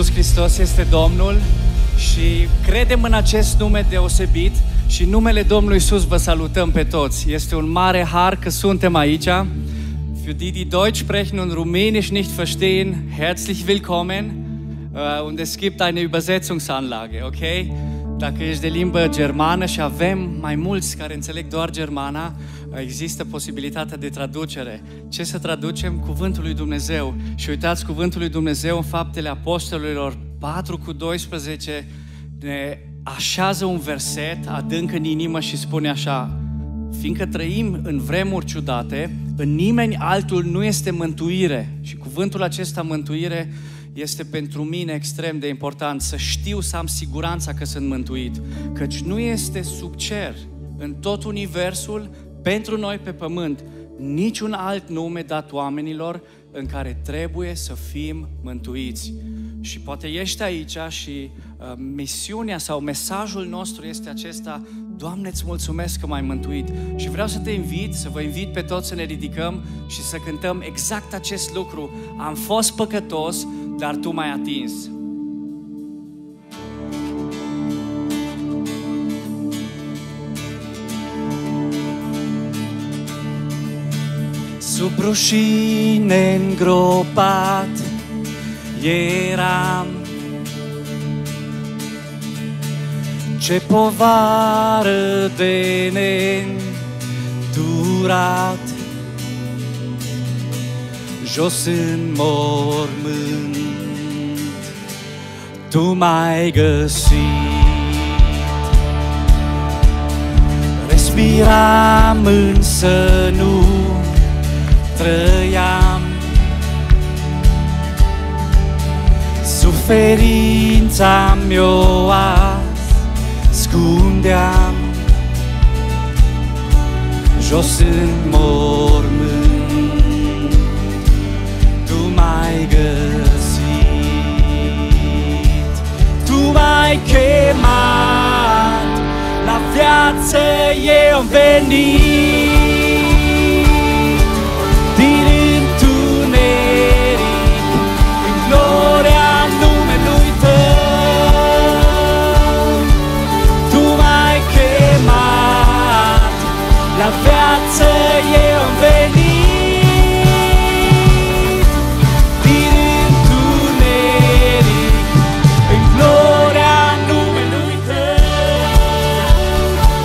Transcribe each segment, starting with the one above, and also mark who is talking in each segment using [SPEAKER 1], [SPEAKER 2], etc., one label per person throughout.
[SPEAKER 1] Iisus Hristos este Domnul și credem în acest nume deosebit și în numele Domnului Iisus vă salutăm pe toți. Este un mare har că suntem aici. Für die, die Deutsch sprechen und Rumänisch nicht verstehen, herzlich willkommen. Und es gibt eine Übersetzungsanlage, okay? Dacă ești de limbă germană și avem mai mulți care înțeleg doar germana, există posibilitatea de traducere. Ce să traducem? Cuvântul lui Dumnezeu. Și uitați, Cuvântul lui Dumnezeu în Faptele Apostolilor 4:12 ne așează un verset adânc în inimă și spune așa: fiindcă trăim în vremuri ciudate, în nimeni altul nu este mântuire. Și cuvântul acesta, mântuire, este pentru mine extrem de important, să știu, să am siguranța că sunt mântuit. Căci nu este sub cer, în tot universul, pentru noi pe pământ, niciun alt nume dat oamenilor în care trebuie să fim mântuiți. Și poate ești aici și misiunea sau mesajul nostru este acesta: Doamne, îți mulțumesc că m-ai mântuit. Și vreau să te invit, să vă invit pe toți să ne ridicăm și să cântăm exact acest lucru: am fost păcătos, dar Tu m-ai atins. Sub rușine îngropat eram, ce povară de neîndurat, jos în mormânt Tu m-ai găsit. Respiram însă nu trăiam, suferința mi-o ascundeam, jos în mormânt Tu m-ai găsit. Tu m-ai chemat la viață, eu am venit din întuneric în gloria numelui Tău. Tu m-ai chemat la viață, eu am venit din întuneric în gloria numelui Tău.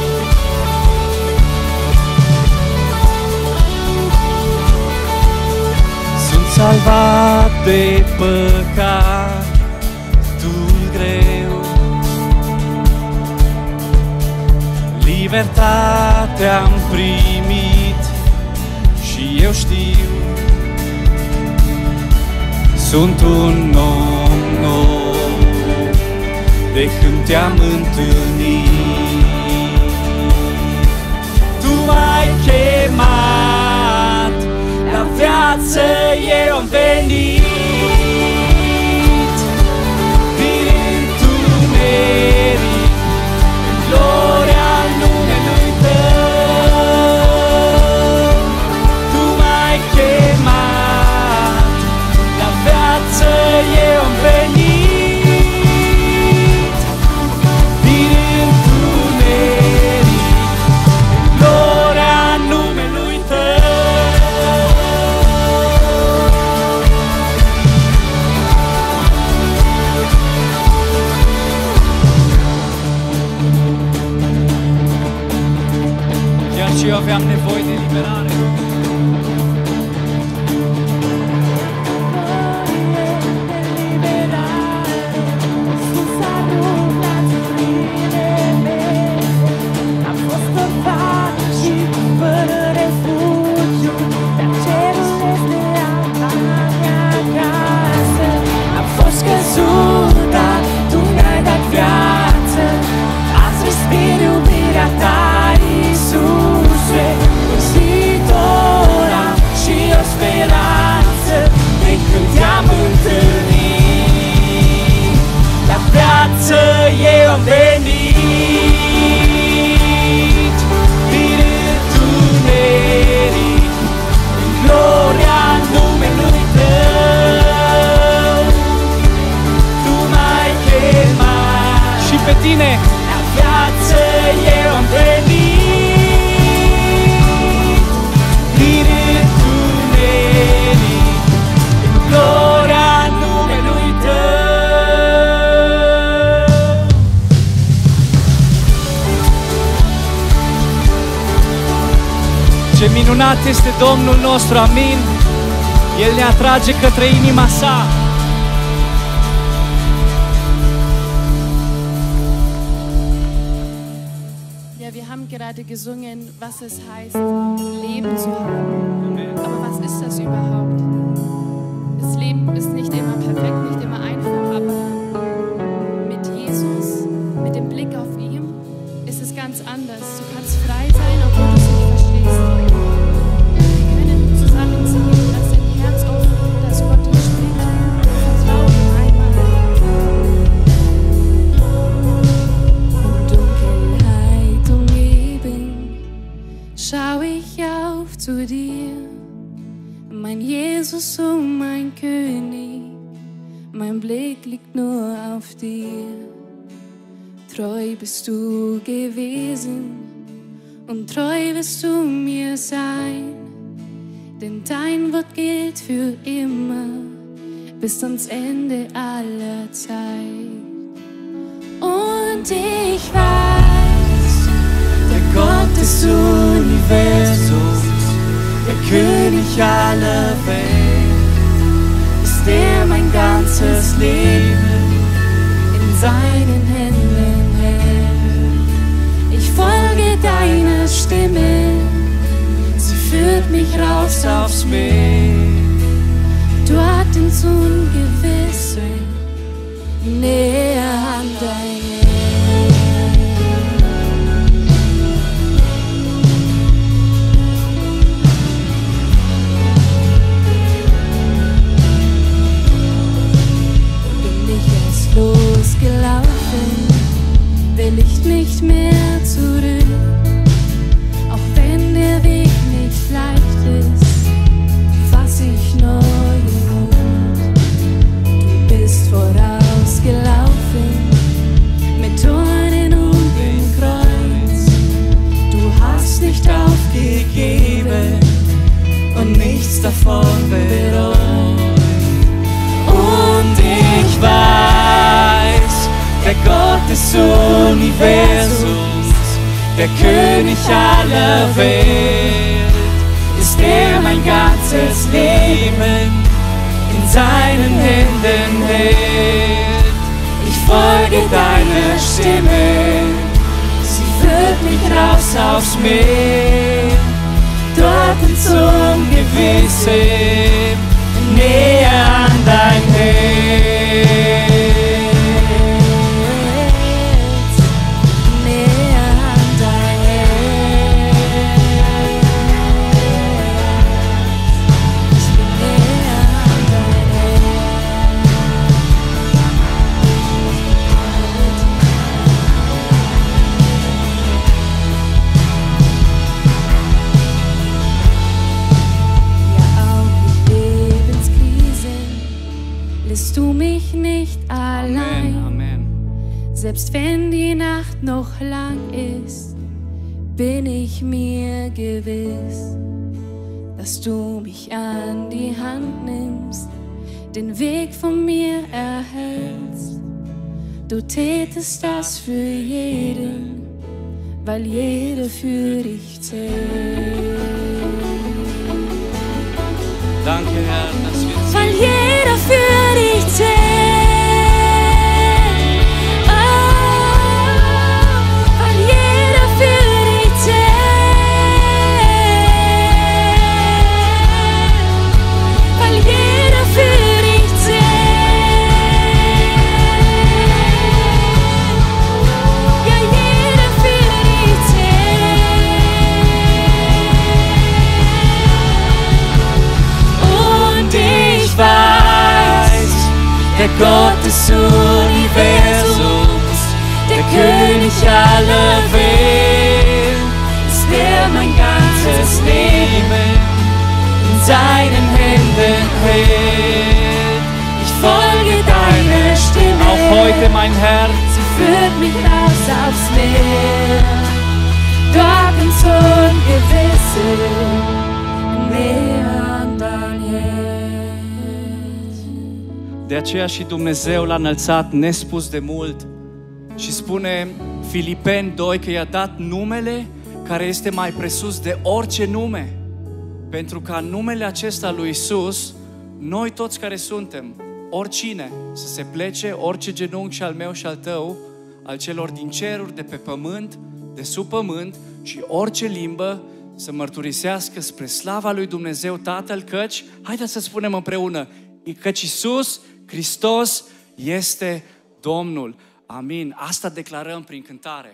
[SPEAKER 1] Sunt salvat de păcatul greu, libertatea-am primit și eu știu, sunt un om nou de când Te-am întâlnit. Tu m-ai chemat la viață, eu am venit din întuneric în gloria numelui Tău. Tu m-ai chemat la viață, eu am venit din întuneric în gloria numelui Tău. Chiar și eu aveam nevoie de eliberare.
[SPEAKER 2] Respir iubirea Ta, Iisuse, în zi
[SPEAKER 1] tine,
[SPEAKER 2] la viață eu am venit. Diritunerii în gloria numelui Tău.
[SPEAKER 1] Ce minunat este Domnul nostru, amin. El ne atrage către inima sa.
[SPEAKER 3] Ja, wir haben gerade gesungen, was es heißt, Leben zu haben. Aber was ist das überhaupt? Das Leben ist nicht immer perfekt, nicht immer einfach, aber mit Jesus, mit dem Blick auf ihn, ist es ganz anders. Du kannst frei sein, obwohl du es nicht verstehst. Wir können zusammen singen, lass dein Herz offen, dass Gott dir spricht. Vertrau ihm einmal. In Dunkelheit umgeben, schau ich auf zu dir. Mein Jesus und mein König, mein Blick liegt nur auf dir. Treu bist du gewesen und treu wirst du mir sein, denn dein Wort gilt für immer bis ans Ende aller Zeit. Und ich weiß,
[SPEAKER 2] Der Gott des Universums, der König aller Welt, ist der mein ganzes Leben in seinen Händen hält. Ich folge deiner Stimme, sie führt mich raus aufs Meer, dort ins Ungewisse, näher an dein losgelaufen, will ich nicht mehr zurück. Auch wenn der Weg nicht leicht ist, fass ich neue Mut. Du bist vorausgelaufen, mit Dornen und dem Kreuz. Du hast nicht aufgegeben und nichts davon bereut. Und ich weiß, der Gott des Universums, der König aller Welt, ist der mein ganzes Leben in seinen Händen hält. Ich folge deiner Stimme, sie führt mich raus aufs Meer, dort ins Ungewisse, näher an dein Herz, näher an dein Herz, ich bin näher an dein lässt du mich nicht allein.
[SPEAKER 1] Amen.
[SPEAKER 3] Selbst wenn die Nacht noch lang ist, bin ich mir gewiss, dass du mich an die Hand nimmst, den Weg von mir erhältst. Du tätest das für jeden, weil jeder für dich zählt.
[SPEAKER 1] Danke, Herr, dass wir
[SPEAKER 3] Weil jeder für dich zählt. Oh, weil jeder für dich zählt. Weil jeder für dich zählt. Ja, jeder für dich zählt. Und ich weiß, der Gott des Universums, der König aller Welt, ist der mein ganzes Leben in seinen Händen hält. Ich folge deiner Stimme,
[SPEAKER 1] auch heute, mein Herr,
[SPEAKER 3] sie
[SPEAKER 2] führt mich raus aufs Meer. Dort ins Ungewisse, näher an dein Herz.
[SPEAKER 1] De aceea și Dumnezeu l-a înălțat nespus de mult și spune Filipeni 2 că i-a dat numele care este mai presus de orice nume. Pentru ca în numele acesta lui Iisus, noi toți care suntem, oricine, să se plece, orice genunchi și al meu și al tău, al celor din ceruri, de pe pământ, de sub pământ și orice limbă să mărturisească spre slava lui Dumnezeu Tatăl, căci, haideți să spunem împreună, căci Iisus Hristos este Domnul. Amin. Asta declarăm prin cântare.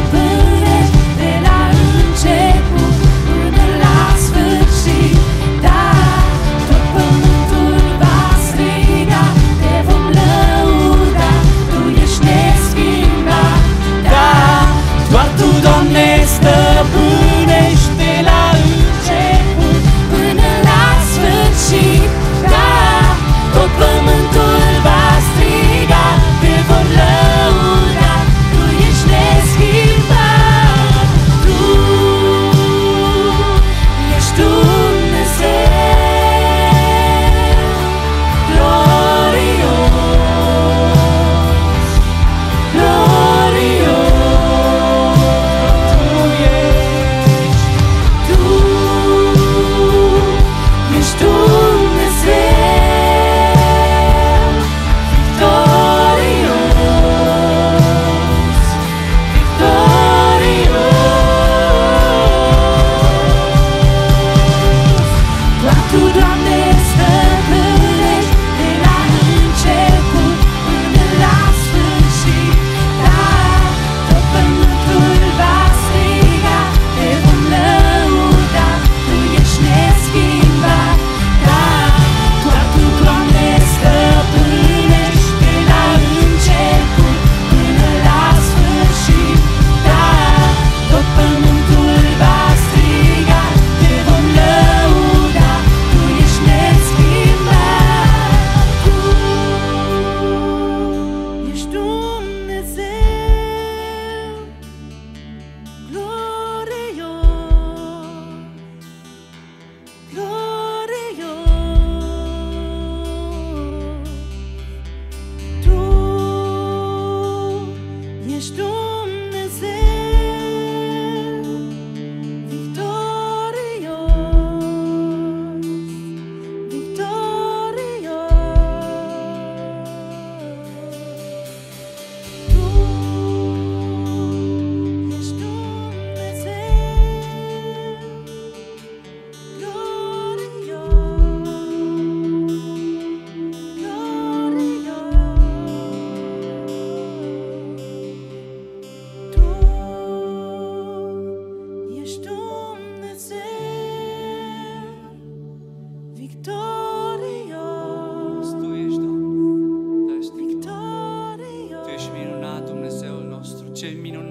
[SPEAKER 2] Da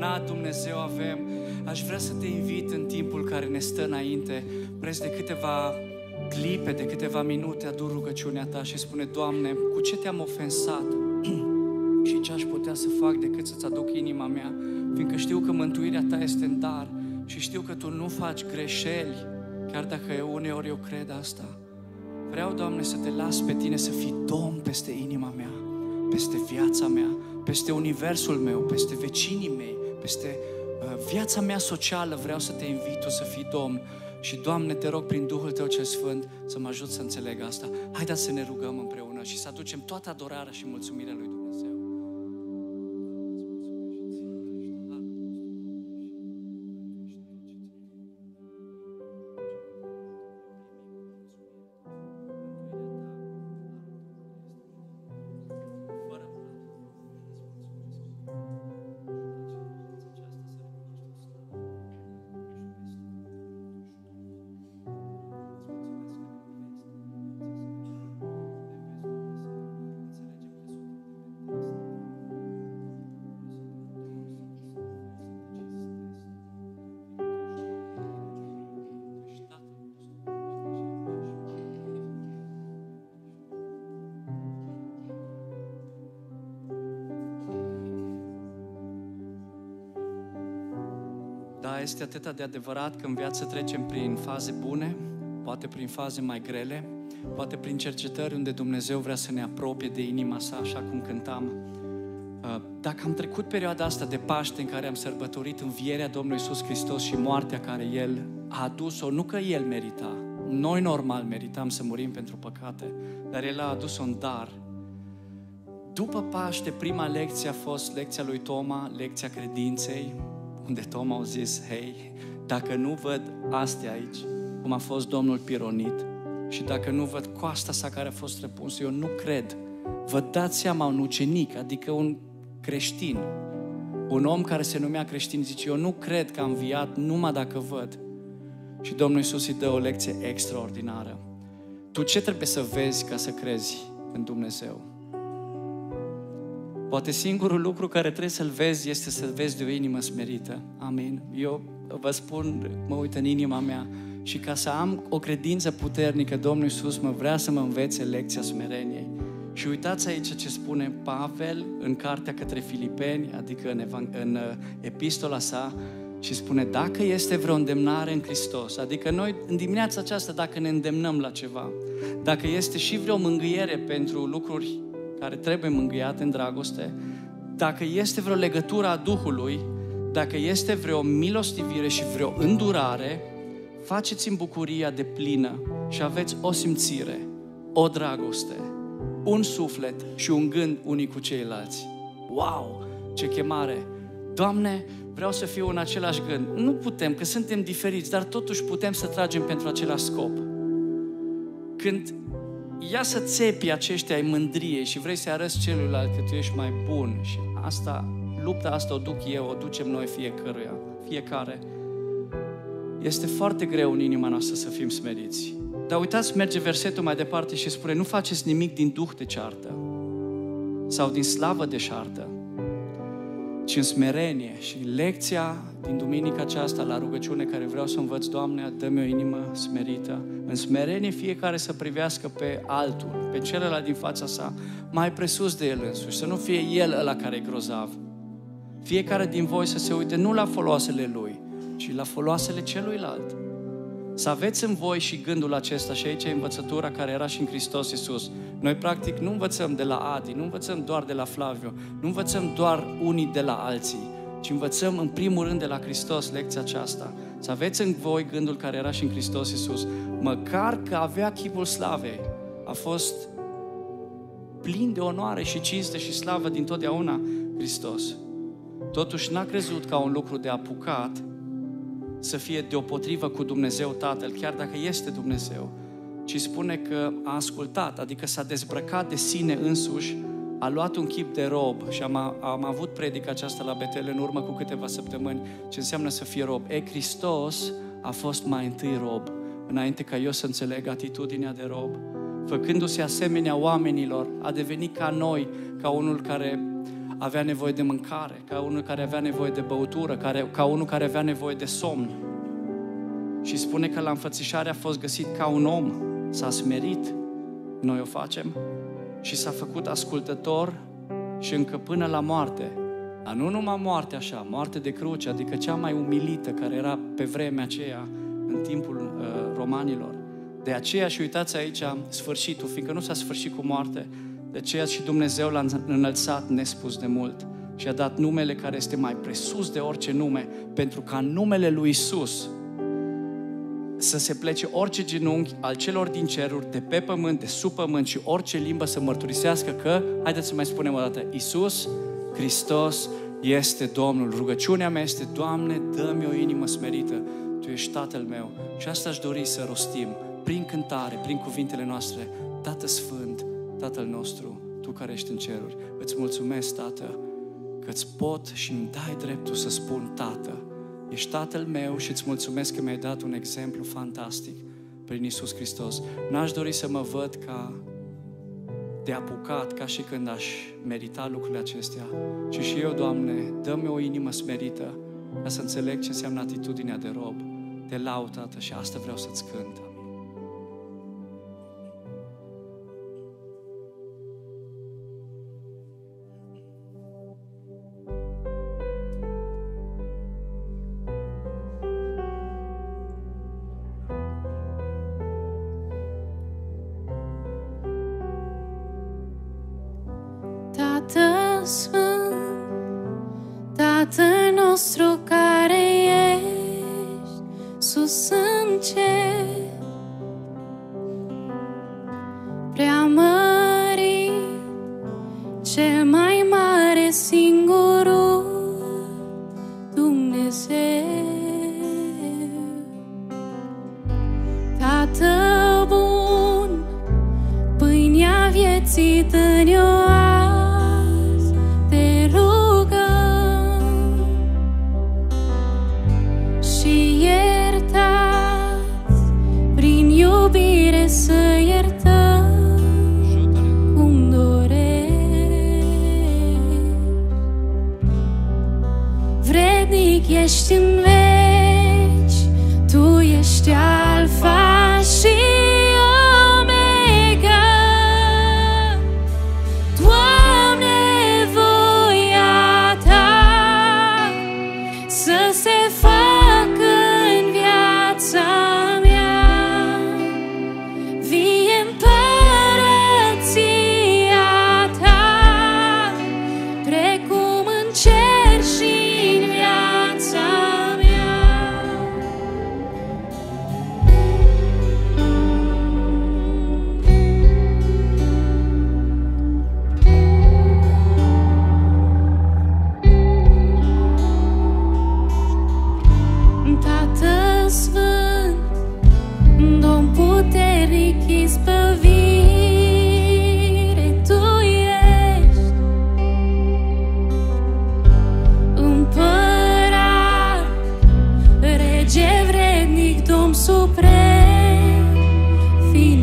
[SPEAKER 1] minunat Dumnezeu avem. Aș vrea să te invit în timpul care ne stă înainte, preț de câteva clipe, de câteva minute, adu rugăciunea ta și spune: Doamne, cu ce te-am ofensat și ce aș putea să fac decât să-ți aduc inima mea, fiindcă știu că mântuirea ta este în dar și știu că tu nu faci greșeli, chiar dacă uneori eu cred asta. Vreau, Doamne, să te las pe tine să fii Domn peste inima mea, peste viața mea, peste universul meu, peste vecinii mei, peste viața mea socială. Vreau să te invit tu să fii Domn. Și, Doamne, te rog prin Duhul Tău cel Sfânt să mă ajut să înțeleg asta. Haideți să ne rugăm împreună și să aducem toată adorarea și mulțumirea lui Dumnezeu. Da, este atât de adevărat că în viață trecem prin faze bune, poate prin faze mai grele, poate prin cercetări unde Dumnezeu vrea să ne apropie de inima sa, așa cum cântam. Dacă am trecut perioada asta de Paște în care am sărbătorit învierea Domnului Iisus Hristos și moartea care El a adus-o, nu că El merita, noi normal meritam să murim pentru păcate, dar El a adus-o în dar. După Paște, prima lecție a fost lecția lui Toma, lecția credinței, unde Toma a zis: hei, dacă nu văd astea aici, cum a fost Domnul pironit, și dacă nu văd coasta sa care a fost răpunsă, eu nu cred. Vă dați seama, un ucenic, adică un creștin, un om care se numea creștin, zice: eu nu cred că am înviat numai dacă văd. Și Domnul Iisus îi dă o lecție extraordinară. Tu ce trebuie să vezi ca să crezi în Dumnezeu? Poate singurul lucru care trebuie să-l vezi este să vezi de o inimă smerită. Amin. Eu vă spun, mă uit în inima mea și ca să am o credință puternică, Domnul Iisus vrea să mă învețe lecția smereniei. Și uitați aici ce spune Pavel în cartea către Filipeni, adică în epistola sa, și spune: dacă este vreo îndemnare în Hristos, adică noi în dimineața aceasta dacă ne îndemnăm la ceva, dacă este și vreo mângâiere pentru lucruri care trebuie mângâiate în dragoste, dacă este vreo legătură a Duhului, dacă este vreo milostivire și vreo îndurare, faceți în bucuria de plină și aveți o simțire, o dragoste, un suflet și un gând unii cu ceilalți. Wow! Ce chemare! Doamne, vreau să fiu în același gând. Nu putem, că suntem diferiți, dar totuși putem să tragem pentru același scop. Când ia să țepi aceștia ai mândriei și vrei să arăți celuilalt că tu ești mai bun, și lupta asta o duc eu, o ducem noi fiecare. Este foarte greu în inima noastră să fim smeriți. Dar uitați, merge versetul mai departe și spune: nu faceți nimic din duh de ceartă sau din slavă de șartă, ci în smerenie. Și lecția din duminica aceasta la rugăciune care vreau să învăț: Doamne, dă-mi o inimă smerită. În smerenie fiecare să privească pe altul, pe celălalt din fața sa, mai presus de el însuși, să nu fie el ăla care e grozav. Fiecare din voi să se uite nu la foloasele lui, ci la foloasele celuilalt. Să aveți în voi și gândul acesta, și aici e învățătura care era și în Hristos Iisus. Noi practic nu învățăm de la Adi, nu învățăm doar de la Flaviu, nu învățăm doar unii de la alții, ci învățăm în primul rând de la Hristos lecția aceasta. Să aveți în voi gândul care era și în Hristos Iisus. Măcar că avea chipul slavei, a fost plin de onoare și cinste și slavă din totdeauna Hristos. Totuși n-a crezut ca un lucru de apucat să fie deopotrivă cu Dumnezeu Tatăl, chiar dacă este Dumnezeu, ci spune că a ascultat, adică s-a dezbrăcat de sine însuși, a luat un chip de rob. Și am avut predica aceasta la Betel în urmă cu câteva săptămâni, ce înseamnă să fie rob. Hristos a fost mai întâi rob, înainte ca eu să înțeleg atitudinea de rob. Făcându-se asemenea oamenilor, a devenit ca noi, ca unul care avea nevoie de mâncare, ca unul care avea nevoie de băutură, ca unul care avea nevoie de somn. Și spune că la înfățișare a fost găsit ca un om, s-a smerit, noi o facem, și s-a făcut ascultător și încă până la moarte. Dar nu numai moarte așa, moarte de cruce, adică cea mai umilită care era pe vremea aceea, în timpul romanilor. De aceea, și uitați aici sfârșitul, fiindcă nu s-a sfârșit cu moarte, de aceea și Dumnezeu l-a înălțat nespus de mult și a dat numele care este mai presus de orice nume, pentru ca în numele lui Iisus să se plece orice genunchi al celor din ceruri, de pe pământ, de sub pământ și orice limbă să mărturisească că, haideți să mai spunem o dată, Iisus Hristos este Domnul. Rugăciunea mea este, Doamne, dă-mi o inimă smerită, Tu ești Tatăl meu. Și asta aș dori să rostim, prin cântare, prin cuvintele noastre. Tată Sfânt, Tatăl nostru, Tu care ești în ceruri, îți mulțumesc, Tată, că îți pot și îmi dai dreptul să spun Tată. Ești Tatăl meu și îți mulțumesc că mi-ai dat un exemplu fantastic prin Iisus Hristos. N-aș dori să mă văd ca de apucat, ca și când aș merita lucrurile acestea, ci și eu, Doamne, dă-mi o inimă smerită ca să înțeleg ce înseamnă atitudinea de rob. Te laud, Tată, și asta vreau să-ți cânt.
[SPEAKER 3] Tată Sfânt, Tatăl nostru care ești sus în cer, preamărit, cel mai mare, singurul Dumnezeu. Tată bun, pâinea vieții dă-ne-o azi, te rugăm, și iertați prin iubire să iertăm cum dorești. Vrednic ești în veci, Tu ești Alfa și Omega. Doamne, voia Ta să se facă în viața mea, vie împărăția Ta, precum în cer și în viața mea. Tată Sfânt, Domn puternic, izbăvire, Tu ești Împărat, Rege vrednic, Domn suprem, fi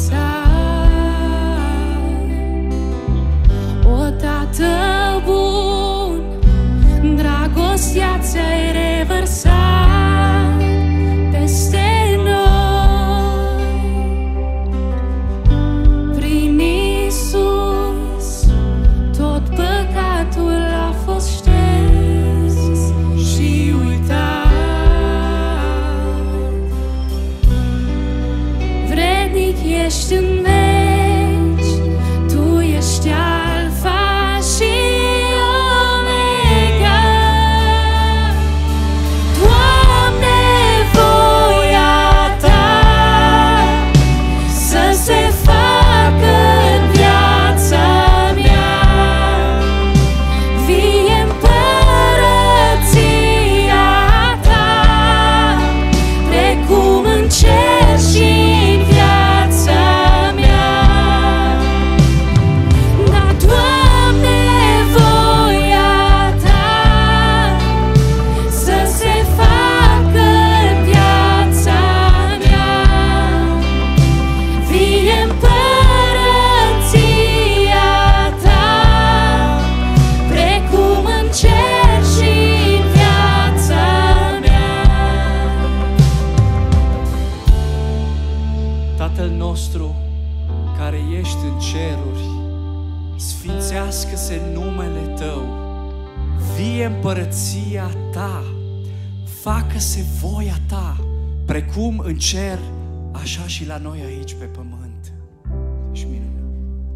[SPEAKER 3] înălțat. O Tată bun, dragostea Ți-ai revărsat peste noi. Prin Iisus tot păcatul a fost șters și uitat. Vrednic ești în veci, Tu ești Alfa și Omega. Doamne, voia Ta să se facă în viața mea, vie împărăția Ta, precum în cer și în viața mea.
[SPEAKER 1] Tatăl nostru care ești în ceruri, sfințească-se numele Tău, vie împărăția Ta, facă-se voia Ta, precum în cer, așa și la noi aici pe pământ. Și minunat.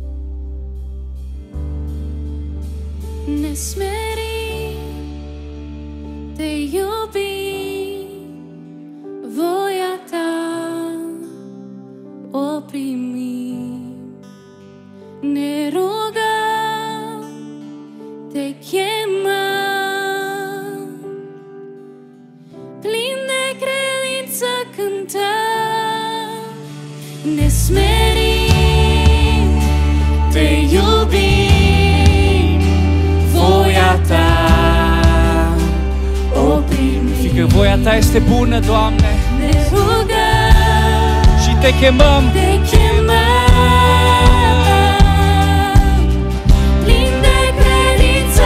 [SPEAKER 3] Ne smerim, te iubim, voia Ta o primim. Ne rugăm, te chemăm, plin de credință cântăm. Ne smerim, te iubim, voia Ta o primim.
[SPEAKER 1] Fiindcă voia Ta este bună, Doamne,
[SPEAKER 3] Ne rugăm
[SPEAKER 1] și Te chemăm.
[SPEAKER 3] Te chemăm, plin de credință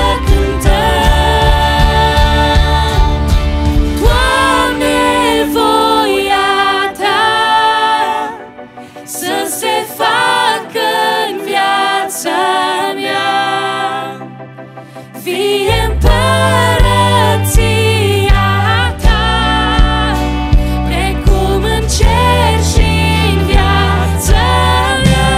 [SPEAKER 3] cântăm. Doamne, voia Ta să se facă în viața mea, fie împărăția Ta, precum în cer și în viața mea.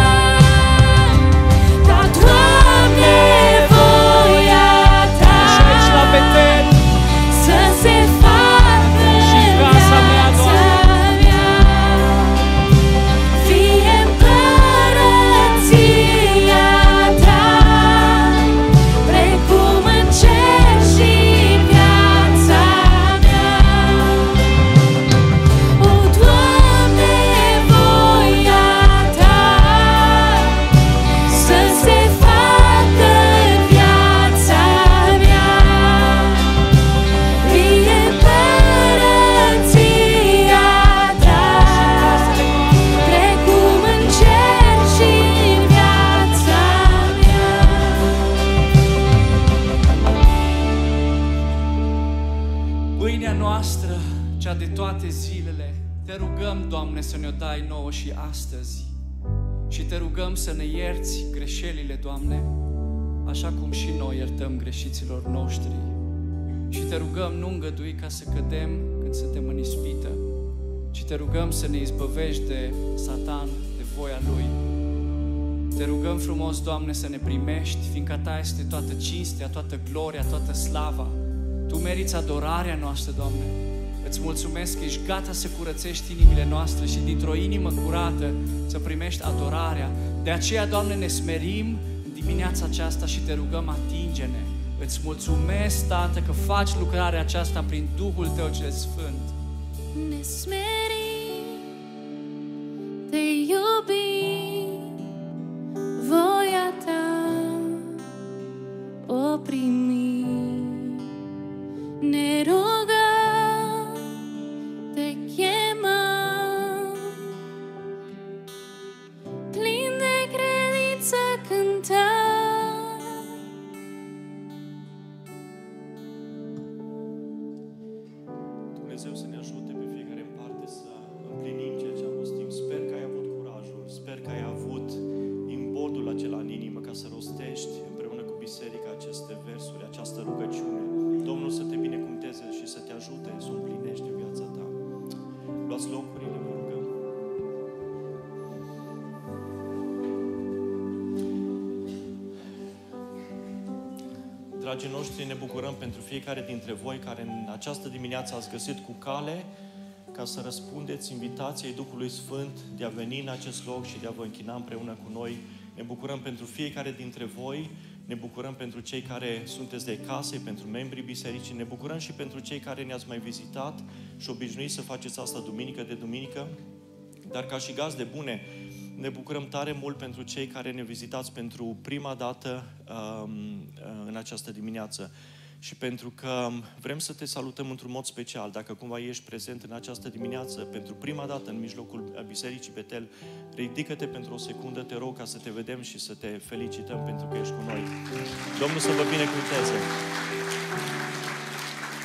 [SPEAKER 3] Da, Doamne, voia Ta
[SPEAKER 1] Și aici la Betel,
[SPEAKER 3] să se facă
[SPEAKER 1] și în casa mea,
[SPEAKER 3] mea, fie împărăția Ta, precum în cer și în viața mea. O, Doamne, voia Ta să se facă în viața mea, fie împărăția Ta, precum în cer și în viața mea.
[SPEAKER 1] pâinea noastră, cea de toate zilele, Te rugăm, Doamne, să ne-o dai nouă și astăzi. Și Te rugăm să ne ierți greșelile, Doamne, așa cum și noi iertăm greșiților noștri. Și Te rugăm, nu îngădui ca să cădem când suntem în ispită, ci Te rugăm să ne izbăvești de Satan, de voia lui. Te rugăm frumos, Doamne, să ne primești, fiindcă Ta este toată cinstea, toată gloria, toată slava. Tu meriți adorarea noastră, Doamne. Îți mulțumesc că ești gata să curățești inimile noastre și dintr-o inimă curată să primești adorarea. De aceea, Doamne, ne smerim în dimineața aceasta și Te rugăm, atinge-ne. Îți mulțumesc, Tată, că faci lucrarea aceasta prin Duhul Tău cel Sfânt.
[SPEAKER 3] Ne smerim, te iubim, voia Ta o primim. Ne rugăm, te chemăm, plin de credință cântăm.
[SPEAKER 4] Dumnezeu să ne ajute pe fiecare în parte să împlinim ceea ce am rostit. Sper că ai avut curajul, sper că ai avut imbodul acela în inimă ca să rostești împreună cu biserica aceste versuri, această rugăciune. Domnul să te binecuvânteze și să te ajute să o împlinești în viața ta. Luați locurile, vă rugăm. Dragii noștri, ne bucurăm pentru fiecare dintre voi care în această dimineață ați găsit cu cale ca să răspundeți invitației Duhului Sfânt de a veni în acest loc și de a vă închina împreună cu noi. Ne bucurăm pentru fiecare dintre voi, ne bucurăm pentru cei care sunteți de case, pentru membrii bisericii, ne bucurăm și pentru cei care ne-ați mai vizitat și obișnuiți să faceți asta duminică de duminică. Dar ca și gazde bune, ne bucurăm tare mult pentru cei care ne vizitați pentru prima dată în această dimineață. Și pentru că vrem să te salutăm într-un mod special, dacă cumva ești prezent în această dimineață, pentru prima dată în mijlocul Bisericii Betel, ridică-te pentru o secundă, te rog, ca să te vedem și să te felicităm pentru că ești cu noi. Domnul să vă binecuvânteze!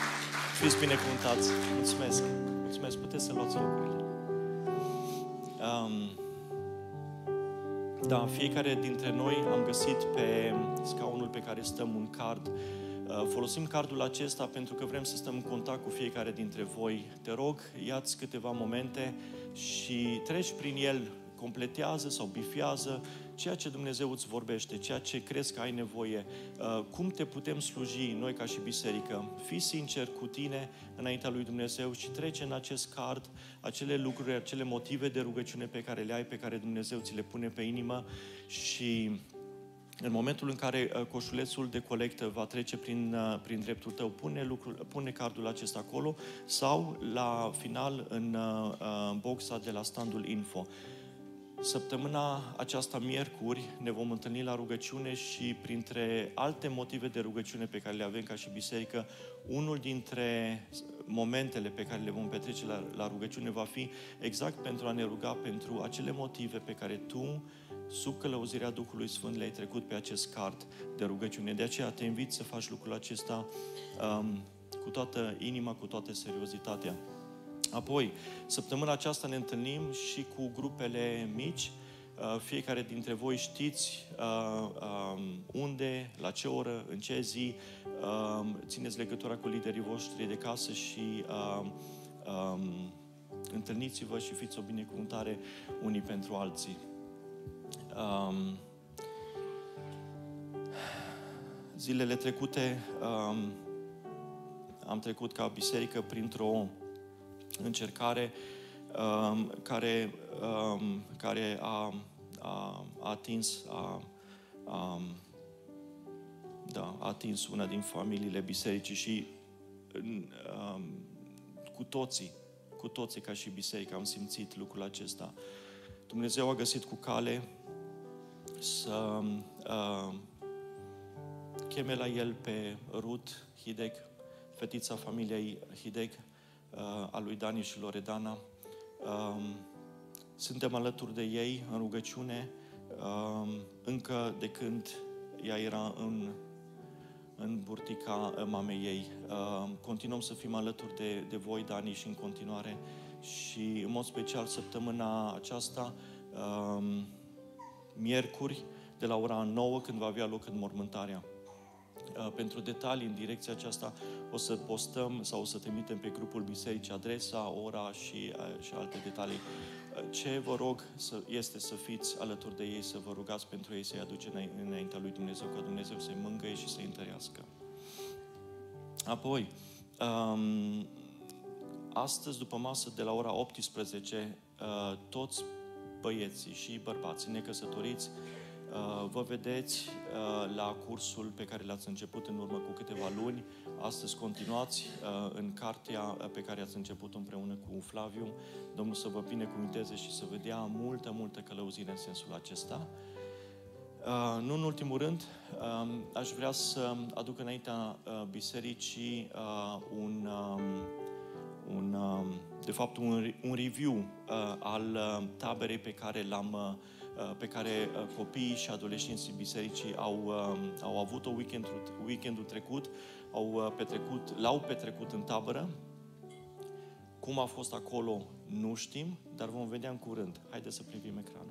[SPEAKER 4] Fiți binecuvântați! Mulțumesc! Mulțumesc! Puteți să luați locurile. Da, fiecare dintre noi am găsit pe scaunul pe care stăm un card. Folosim cardul acesta pentru că vrem să stăm în contact cu fiecare dintre voi. Te rog, ia-ți câteva momente și treci prin el, completează sau bifiază ceea ce Dumnezeu îți vorbește, ceea ce crezi că ai nevoie, cum te putem sluji noi ca și biserică. Fii sincer cu tine înaintea lui Dumnezeu și trece în acest card acele lucruri, acele motive de rugăciune pe care le ai, pe care Dumnezeu ți le pune pe inimă și în momentul în care coșulețul de colectă va trece prin dreptul tău, pune cardul acesta acolo sau la final în boxa de la standul info. Săptămâna aceasta, miercuri, ne vom întâlni la rugăciune și printre alte motive de rugăciune pe care le avem ca și biserică, unul dintre momentele pe care le vom petrece la rugăciune va fi exact pentru a ne ruga pentru acele motive pe care tu, sub călăuzirea Duhului Sfânt, le-ai trecut pe acest card de rugăciune. De aceea te invit să faci lucrul acesta cu toată inima, cu toată seriozitatea. Apoi, săptămâna aceasta ne întâlnim și cu grupele mici. Fiecare dintre voi știți unde, la ce oră, în ce zi. Țineți legătura cu liderii voștri de casă și întâlniți-vă și fiți o binecuvântare unii pentru alții. Zilele trecute am trecut ca biserică printr-o încercare care a atins una din familiile bisericii și cu toții ca și biserică am simțit lucrul acesta. Dumnezeu a găsit cu cale să cheme la el pe Ruth Hideg, fetița familiei Hideg, a lui Dani și Loredana. Suntem alături de ei în rugăciune încă de când ea era în burtica mamei ei. Continuăm să fim alături de voi, Dani, și în continuare și în mod special săptămâna aceasta, miercuri, de la ora 9, când va avea loc înmormântarea. Pentru detalii în direcția aceasta o să postăm sau o să trimitem pe grupul bisericii adresa, ora și alte detalii. Ce vă rog este să fiți alături de ei, să vă rugați pentru ei, să-i aduce înaintea lui Dumnezeu, ca Dumnezeu să-i mângâie și să-i întărească. Apoi, astăzi după masă de la ora 18, toți băieții și bărbații necăsătoriți vă vedeți la cursul pe care l-ați început în urmă cu câteva luni. Astăzi continuați în cartea pe care ați început împreună cu Flaviu. Domnul să vă binecuvânteze și să vă dea multă călăuzire în sensul acesta. Nu în ultimul rând, aș vrea să aduc înaintea bisericii un review al taberei pe care copiii și adolescenții bisericii au avut-o weekendul trecut, l-au petrecut în tabără. Cum a fost acolo, nu știm, dar vom vedea în curând. Haideți să privim ecranul.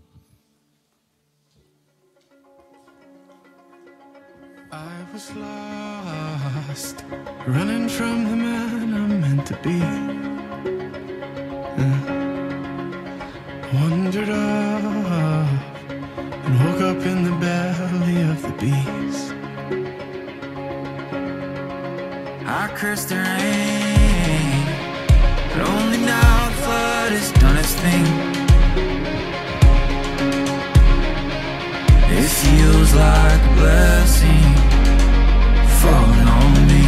[SPEAKER 5] I was lost, running from the man I'm meant to be. Wandered off and woke up in the belly of the beast. I cursed the rain, but only now the flood has done its thing. It feels like a blessing falling on me.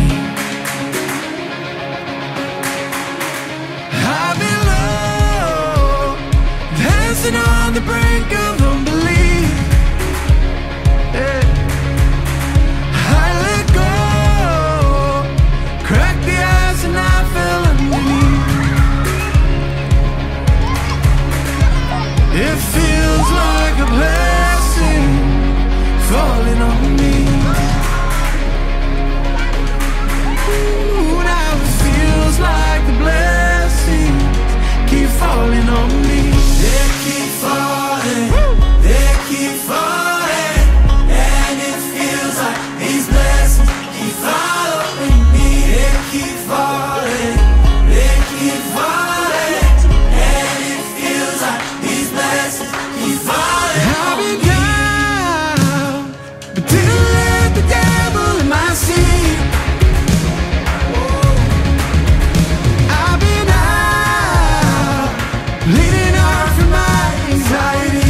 [SPEAKER 5] I've been low, dancing on the brink of unbelief. Yeah. I let go, cracked the ice and I fell underneath. It feels like a blessing falling on me. Ooh, now it feels like the blessings keep falling on me. Yeah. from my anxiety.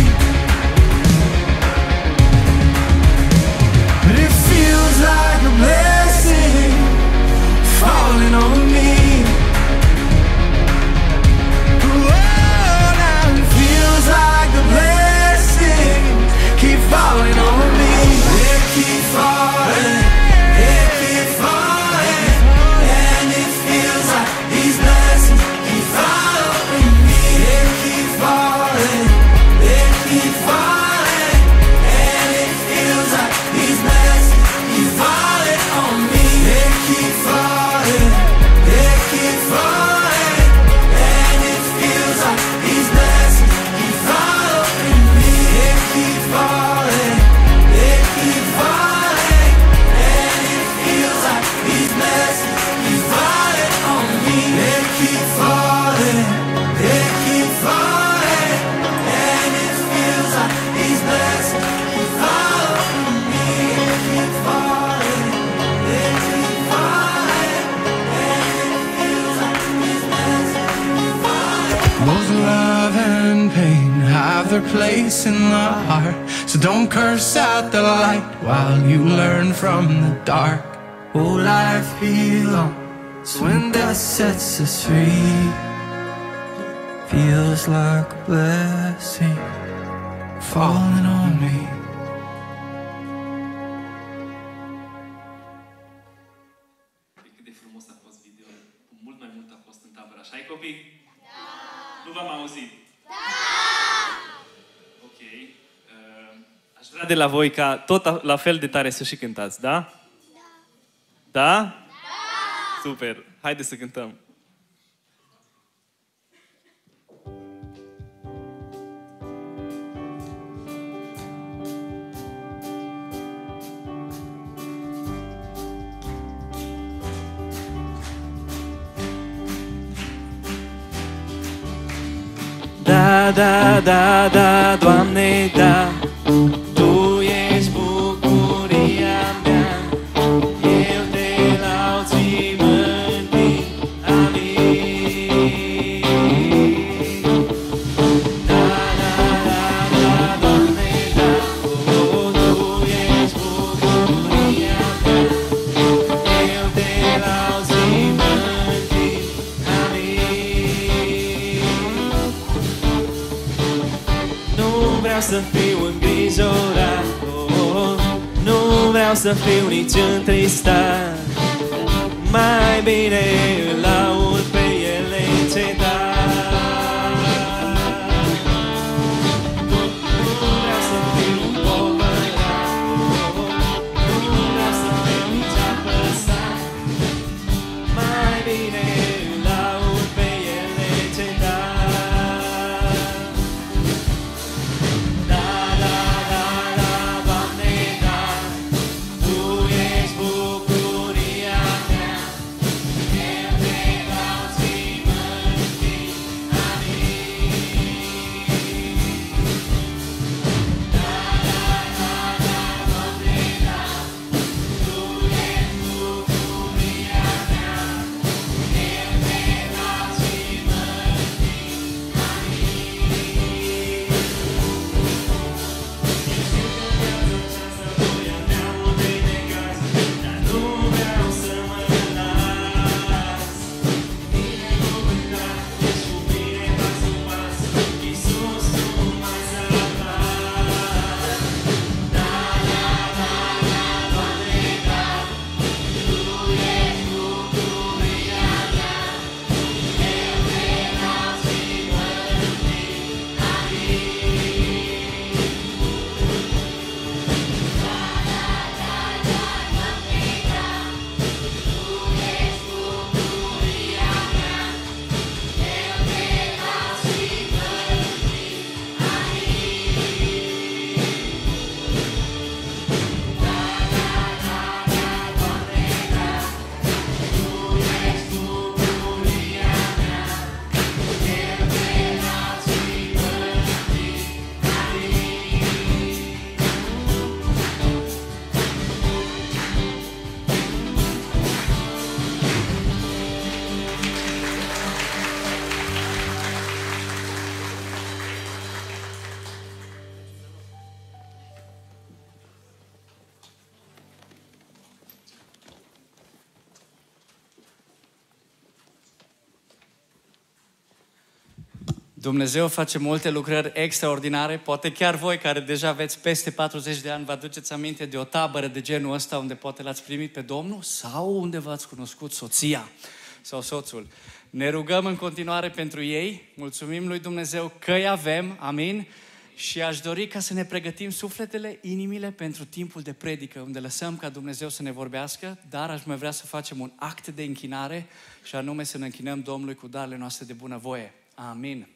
[SPEAKER 5] But it feels like a blessing falling on me. Oh, now it feels like the blessings keep falling on me. They keep falling, they keep falling, and it feels like these blessings keep following me. They keep falling, they keep falling, and it feels like these blessings keep falling on me. They keep falling, they keep falling, and it feels like these blessings keep following me. They keep falling, they keep falling, and it feels like these blessings keep falling on me. They keep falling, they keep falling, and it feels like these blessings keep following me. They keep falling, they keep falling, and it feels like these blessings keep falling. Both love and pain have their place in the heart, so don't curse out the light while you learn from the dark. Oh, life belongs when death sets us free. Feels like a blessing falling on me.
[SPEAKER 6] Cât de frumos a fost video. Mult mai mult a fost în tabără. Așa-i, copii? Da! Nu v-am auzit? Da! Ok. Aș vrea de la voi ca tot la fel de tare să și cântați, da? Da! Da? Da! Super! Haideți să cântăm! Da, da, da, da, Doamne, da, Tu ești bucuria mea, eu Te laud și mândri, amin. Da, da, da, da, Doamne, da, Tu ești bucuria mea, eu Te laud și mândri, amin. Nu vreau să fiu îngrijorat, nu vreau să fiu nici întristat, mai bine îl laud pe El necetat. Nu vreau să fiu împovărat, nu vreau să fiu nici apăsat, mai bine îl laud pe El necetat. Da, da, da, da, Doamne, da, Tu ești bucuria mea, eu Te
[SPEAKER 1] Dumnezeu face multe lucrări extraordinare, poate chiar voi care deja aveți peste 40 de ani vă aduceți aminte de o tabără de genul ăsta unde poate l-ați primit pe Domnul sau unde v-ați cunoscut soția sau soțul. Ne rugăm în continuare pentru ei, mulțumim lui Dumnezeu că îi avem, amin, și aș dori ca să ne pregătim sufletele, inimile pentru timpul de predică, unde lăsăm ca Dumnezeu să ne vorbească, dar aș mai vrea să facem un act de închinare și anume să ne închinăm Domnului cu darurile noastre de bunăvoie. Amin.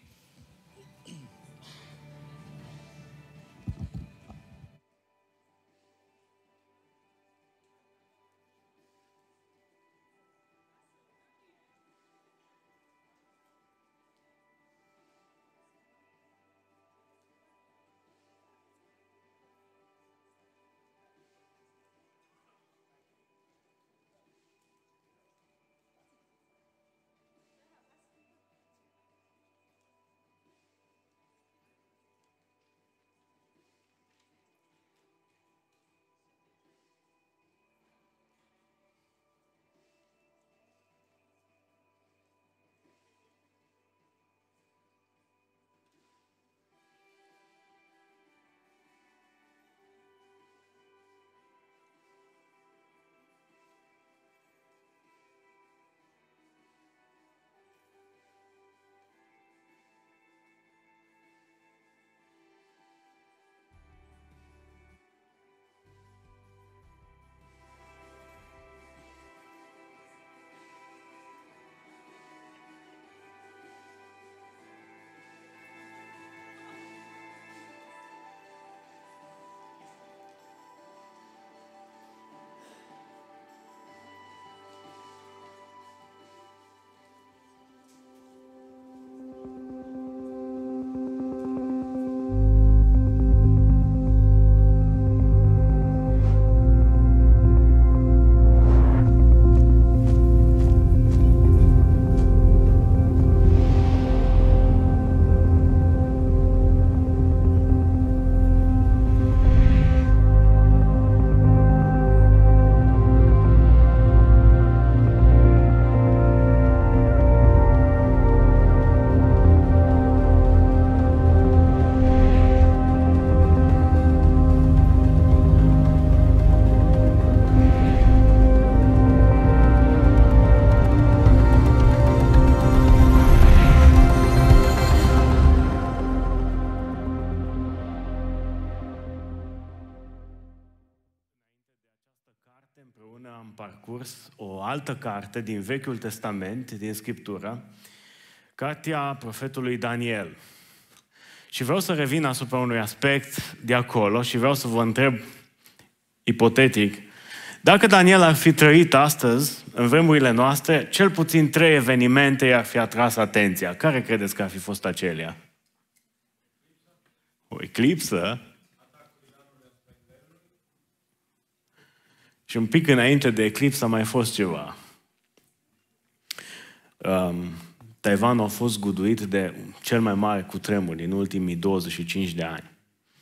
[SPEAKER 7] Împreună am parcurs o altă carte din Vechiul Testament, din Scriptură, cartea profetului Daniel. Și vreau să revin asupra unui aspect de acolo și vreau să vă întreb, ipotetic, dacă Daniel ar fi trăit astăzi, în vremurile noastre, cel puțin 3 evenimente i-ar fi atras atenția. Care credeți că ar fi fost acelea? O eclipsă? Și un pic înainte de eclipsă a mai fost ceva. Taiwan a fost zguduit de cel mai mare cutremur din ultimii 25 de ani.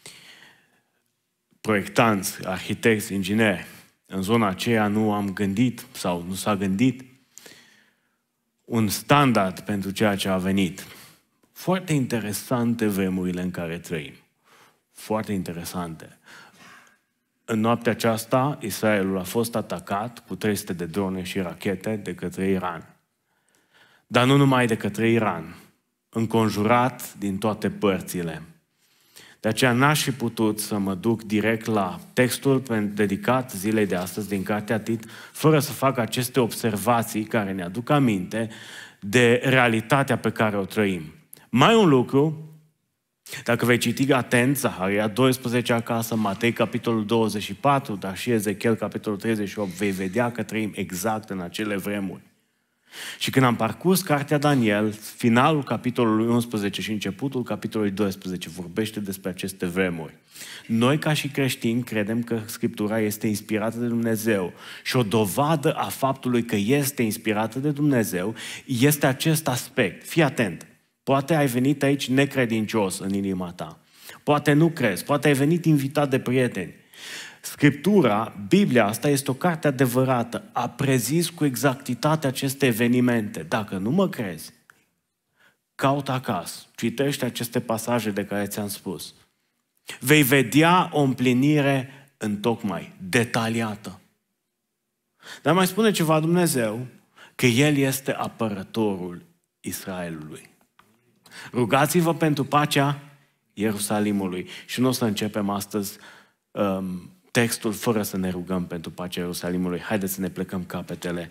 [SPEAKER 7] Proiectanți, arhitecți, ingineri, în zona aceea nu am gândit sau nu s-a gândit un standard pentru ceea ce a venit. Foarte interesante vremurile în care trăim. Foarte interesante. În noaptea aceasta, Israelul a fost atacat cu 300 de drone și rachete de către Iran. Dar nu numai de către Iran, înconjurat din toate părțile. De aceea n-aș fi putut să mă duc direct la textul dedicat zilei de astăzi din cartea Tit, fără să fac aceste observații care ne aduc aminte de realitatea pe care o trăim. Mai un lucru, dacă vei citi atent Zaharia 12 acasă, Matei capitolul 24, dar și Ezechiel capitolul 38, vei vedea că trăim exact în acele vremuri. Și când am parcurs cartea Daniel, finalul capitolului 11 și începutul capitolului 12 vorbește despre aceste vremuri. Noi, ca și creștini, credem că Scriptura este inspirată de Dumnezeu și o dovadă a faptului că este inspirată de Dumnezeu este acest aspect. Fii atent! Poate ai venit aici necredincios în inima ta. Poate nu crezi, poate ai venit invitat de prieteni. Scriptura, Biblia asta este o carte adevărată. A prezis cu exactitate aceste evenimente. Dacă nu mă crezi, caută acasă, citește aceste pasaje de care ți-am spus. Vei vedea o împlinire întocmai, detaliată. Dar mai spune ceva Dumnezeu, că El este apărătorul Israelului. Rugați-vă pentru pacea Ierusalimului. Și nu o să începem astăzi textul fără să ne rugăm pentru pacea Ierusalimului. Haideți să ne plecăm capetele.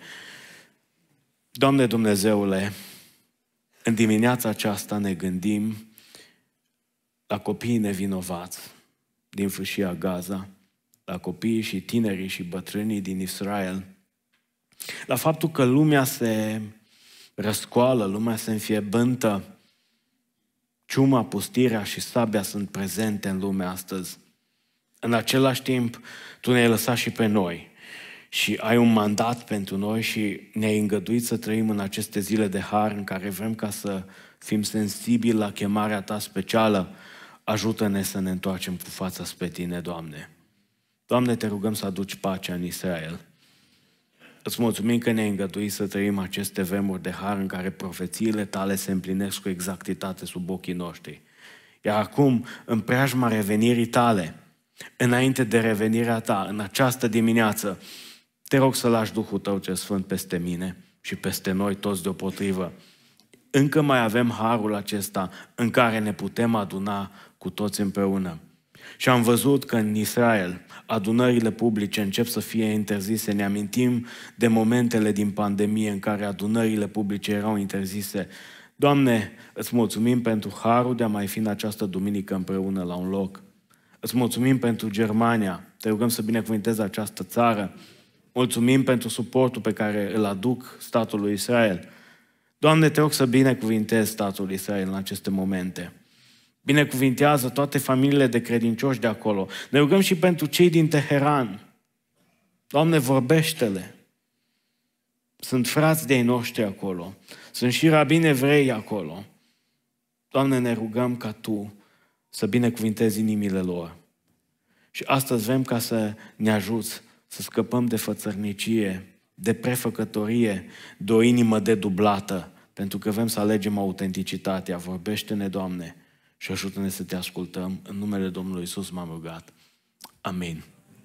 [SPEAKER 7] Doamne Dumnezeule, în dimineața aceasta ne gândim la copiii nevinovați din fâșia Gaza, la copiii și tinerii și bătrânii din Israel, la faptul că lumea se răscoală, lumea se înfiebântă, ciuma, pustirea și sabia sunt prezente în lume astăzi. În același timp, Tu ne-ai lăsat și pe noi și ai un mandat pentru noi și ne-ai îngăduit să trăim în aceste zile de har în care vrem ca să fim sensibili la chemarea Ta specială. Ajută-ne să ne întoarcem cu fața spre Tine, Doamne. Doamne, Te rugăm să aduci pacea în Israel. Îți mulțumim că ne-ai îngăduit să trăim aceste vremuri de har în care profețiile Tale se împlinesc cu exactitate sub ochii noștri. Iar acum, în preajma revenirii Tale, înainte de revenirea Ta, în această dimineață, Te rog să lași Duhul Tău cel Sfânt peste mine și peste noi toți deopotrivă. Încă mai avem harul acesta în care ne putem aduna cu toți împreună. Și am văzut că în Israel adunările publice încep să fie interzise. Ne amintim de momentele din pandemie în care adunările publice erau interzise. Doamne, îți mulțumim pentru harul de a mai fi în această duminică împreună la un loc. Îți mulțumim pentru Germania. Te rugăm să binecuvântezi această țară. Mulțumim pentru suportul pe care îl aduc statului Israel. Doamne, te rog să binecuvintezi statul Israel în aceste momente. Binecuvintează toate familiile de credincioși de acolo. Ne rugăm și pentru cei din Teheran. Doamne, vorbește-le. Sunt frați de-ai noștri acolo. Sunt și rabini evrei acolo. Doamne, ne rugăm ca Tu să binecuvintezi inimile lor. Și astăzi vrem ca să ne ajuți să scăpăm de fățărnicie, de prefăcătorie, de o inimă dedublată, pentru că vrem să alegem autenticitatea. Vorbește-ne, Doamne, și ajută-ne să Te ascultăm. În numele Domnului Iisus m-am rugat. Amin.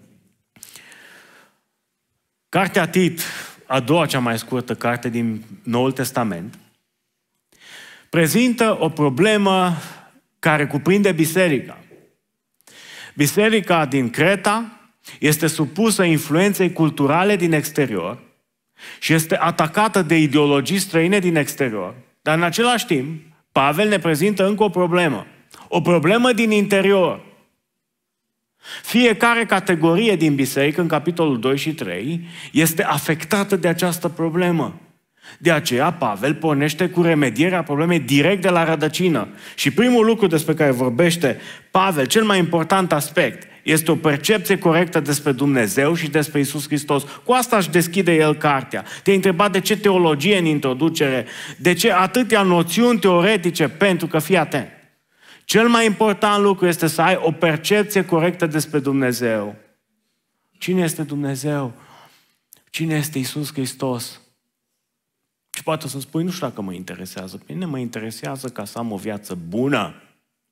[SPEAKER 7] Cartea Tit, a doua cea mai scurtă carte din Noul Testament, prezintă o problemă care cuprinde biserica. Biserica din Creta este supusă influenței culturale din exterior și este atacată de ideologii străine din exterior, dar în același timp Pavel ne prezintă încă o problemă. O problemă din interior. Fiecare categorie din biserică, în capitolul 2 și 3, este afectată de această problemă. De aceea Pavel pornește cu remedierea problemei direct de la rădăcină. Și primul lucru despre care vorbește Pavel, cel mai important aspect, este o percepție corectă despre Dumnezeu și despre Iisus Hristos. Cu asta își deschide el cartea. Te-ai întrebat de ce teologie în introducere, de ce atâtea noțiuni teoretice, pentru că fii atent. Cel mai important lucru este să ai o percepție corectă despre Dumnezeu. Cine este Dumnezeu? Cine este Iisus Hristos? Și poate să spui, nu știu dacă mă interesează. Pe mine mă interesează ca să am o viață bună.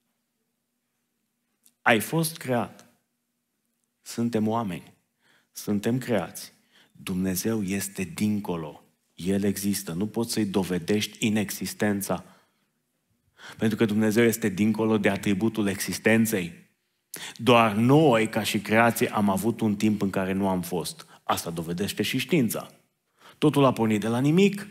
[SPEAKER 7] Ai fost creat. Suntem oameni. Suntem creați. Dumnezeu este dincolo. El există. Nu poți să-i dovedești inexistența. Pentru că Dumnezeu este dincolo de atributul existenței. Doar noi, ca și creație, am avut un timp în care nu am fost. Asta dovedește și știința. Totul a pornit de la nimic.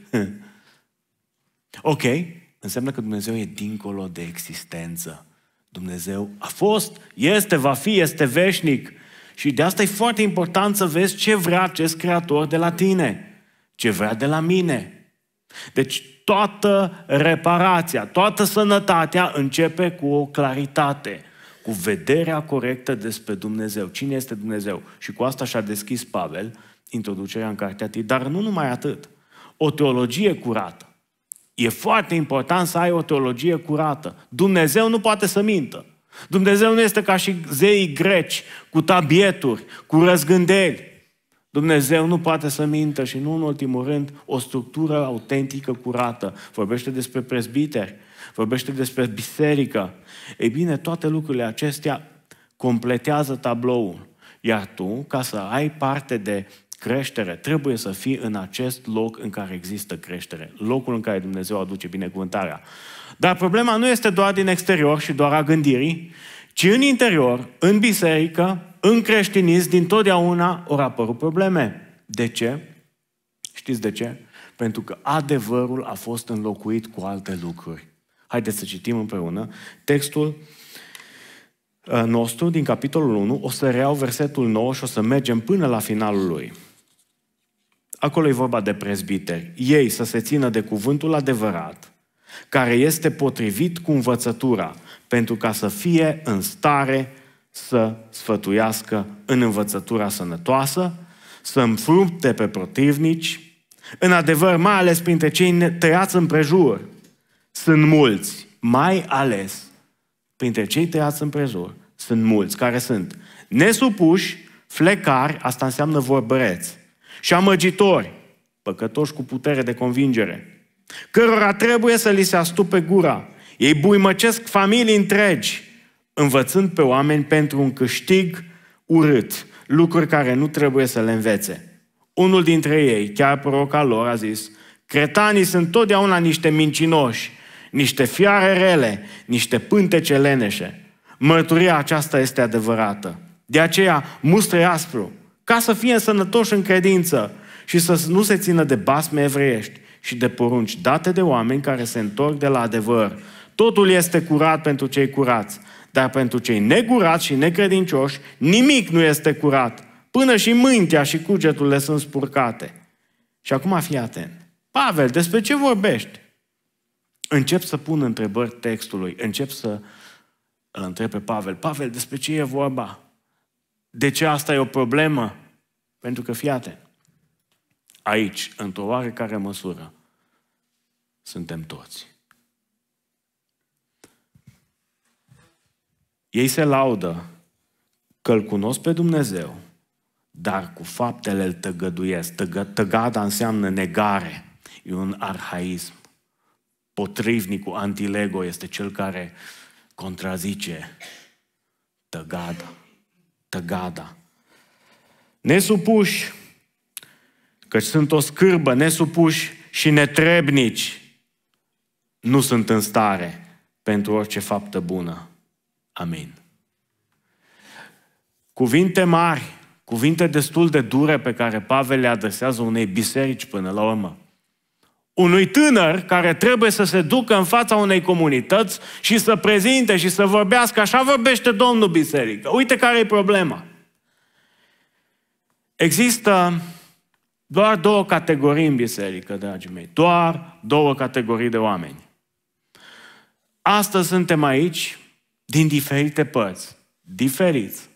[SPEAKER 7] Ok, înseamnă că Dumnezeu e dincolo de existență. Dumnezeu a fost, este, va fi, este veșnic. Și de asta e foarte important să vezi ce vrea acest Creator de la tine. Ce vrea de la mine. Deci toată reparația, toată sănătatea începe cu o claritate, cu vederea corectă despre Dumnezeu. Cine este Dumnezeu? Și cu asta și-a deschis Pavel introducerea în cartea Tit. Dar nu numai atât. O teologie curată. E foarte important să ai o teologie curată. Dumnezeu nu poate să mintă. Dumnezeu nu este ca și zeii greci, cu tabieturi, cu răzgândeli. Dumnezeu nu poate să mintă și nu în ultimul rând o structură autentică, curată. Vorbește despre prezbiteri. vorbește despre biserică. Ei bine, toate lucrurile acestea completează tabloul. Iar tu, ca să ai parte de creștere, trebuie să fii în acest loc în care există creștere. Locul în care Dumnezeu aduce binecuvântarea. Dar problema nu este doar din exterior și doar a gândirii, ci în interior, în biserică, în creștinism, dintotdeauna au apărut probleme. De ce? Știți de ce? Pentru că adevărul a fost înlocuit cu alte lucruri. Haideți să citim împreună textul nostru din capitolul 1. O să reiau versetul 9 și o să mergem până la finalul lui. Acolo e vorba de prezbiteri. Ei să se țină de cuvântul adevărat, care este potrivit cu învățătura, pentru ca să fie în stare să sfătuiască în învățătura sănătoasă, să înfrupte pe protivnici, în adevăr, mai ales printre cei tăiați împrejur. Sunt mulți, mai ales printre cei tăiați împrejur, sunt mulți care sunt nesupuși, flecari, asta înseamnă vorbăreți, și amăgitori, păcătoși cu putere de convingere, cărora trebuie să li se astupe gura. Ei buimăcesc familii întregi, învățând pe oameni pentru un câștig urât, lucruri care nu trebuie să le învețe. Unul dintre ei, chiar proroca lor, a zis: cretanii sunt totdeauna niște mincinoși, niște fiare rele, niște pântece leneșe. Mărturia aceasta este adevărată. De aceea mustră-i aspru, ca să fie sănătoși în credință și să nu se țină de basme evreiești și de porunci date de oameni care se întorc de la adevăr. Totul este curat pentru cei curați, dar pentru cei negurați și necredincioși nimic nu este curat. Până și mântia și cugetul le sunt spurcate. Și acum fii atent. Pavel, despre ce vorbești? Încep să pun întrebări textului. Încep să îl întreb pe Pavel. Pavel, despre ce e vorba? De ce asta e o problemă? Pentru că fii atent. Aici, într-o oarecare măsură, suntem toți. Ei se laudă că îl cunosc pe Dumnezeu, dar cu faptele îl tăgăduiesc. Tăgada înseamnă negare. E un arhaism. Potrivnicul, antilego, este cel care contrazice tăgada. Nesupuși, căci sunt o scârbă, nesupuși și netrebnici, nu sunt în stare pentru orice faptă bună. Amin. Cuvinte mari, cuvinte destul de dure pe care Pavel le adresează unei biserici până la urmă. Unui tânăr care trebuie să se ducă în fața unei comunități și să prezinte și să vorbească. Așa vorbește Domnul biserică. Uite care e problema. Există doar două categorii în biserică, dragii mei. Doar două categorii de oameni. Astăzi suntem aici din diferite părți. Diferiți.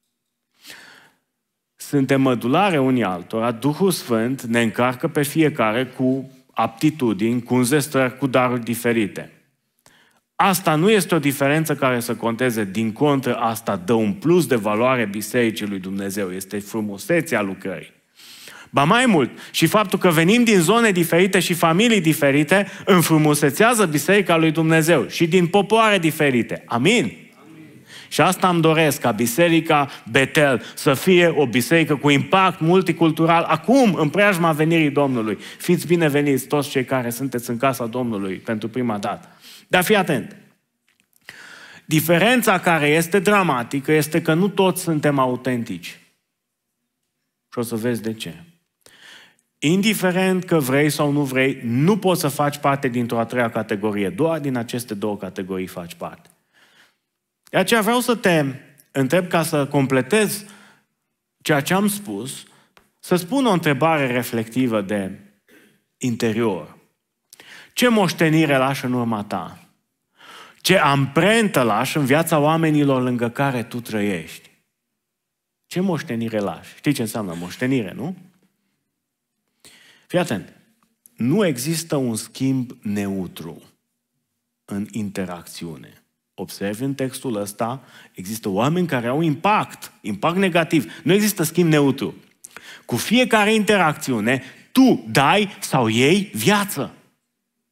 [SPEAKER 7] Suntem mădulare unii altora. Duhul Sfânt ne încarcă pe fiecare cu aptitudini, cu înzestrări, cu daruri diferite. Asta nu este o diferență care să conteze. Din contră, asta dă un plus de valoare bisericii lui Dumnezeu. Este frumusețea lucrării. Ba mai mult, și faptul că venim din zone diferite și familii diferite înfrumusețează biserica lui Dumnezeu și din popoare diferite. Amin? Și asta îmi doresc, ca Biserica Betel să fie o biserică cu impact multicultural acum, în preajma venirii Domnului. Fiți bineveniți toți cei care sunteți în casa Domnului pentru prima dată. Dar fii atent. Diferența care este dramatică este că nu toți suntem autentici. Și o să vezi de ce. Indiferent că vrei sau nu vrei, nu poți să faci parte dintr-o a treia categorie. Doar din aceste două categorii faci parte. De aceea vreau să te întreb, ca să completez ceea ce am spus, să spun o întrebare reflectivă de interior. Ce moștenire lași în urma ta? Ce amprentă lași în viața oamenilor lângă care tu trăiești? Ce moștenire lași? Știi ce înseamnă moștenire, nu? Fii atent. Nu există un schimb neutru în interacțiune. Observi în textul ăsta, există oameni care au impact negativ. Nu există schimb neutru. Cu fiecare interacțiune, tu dai sau iei viață.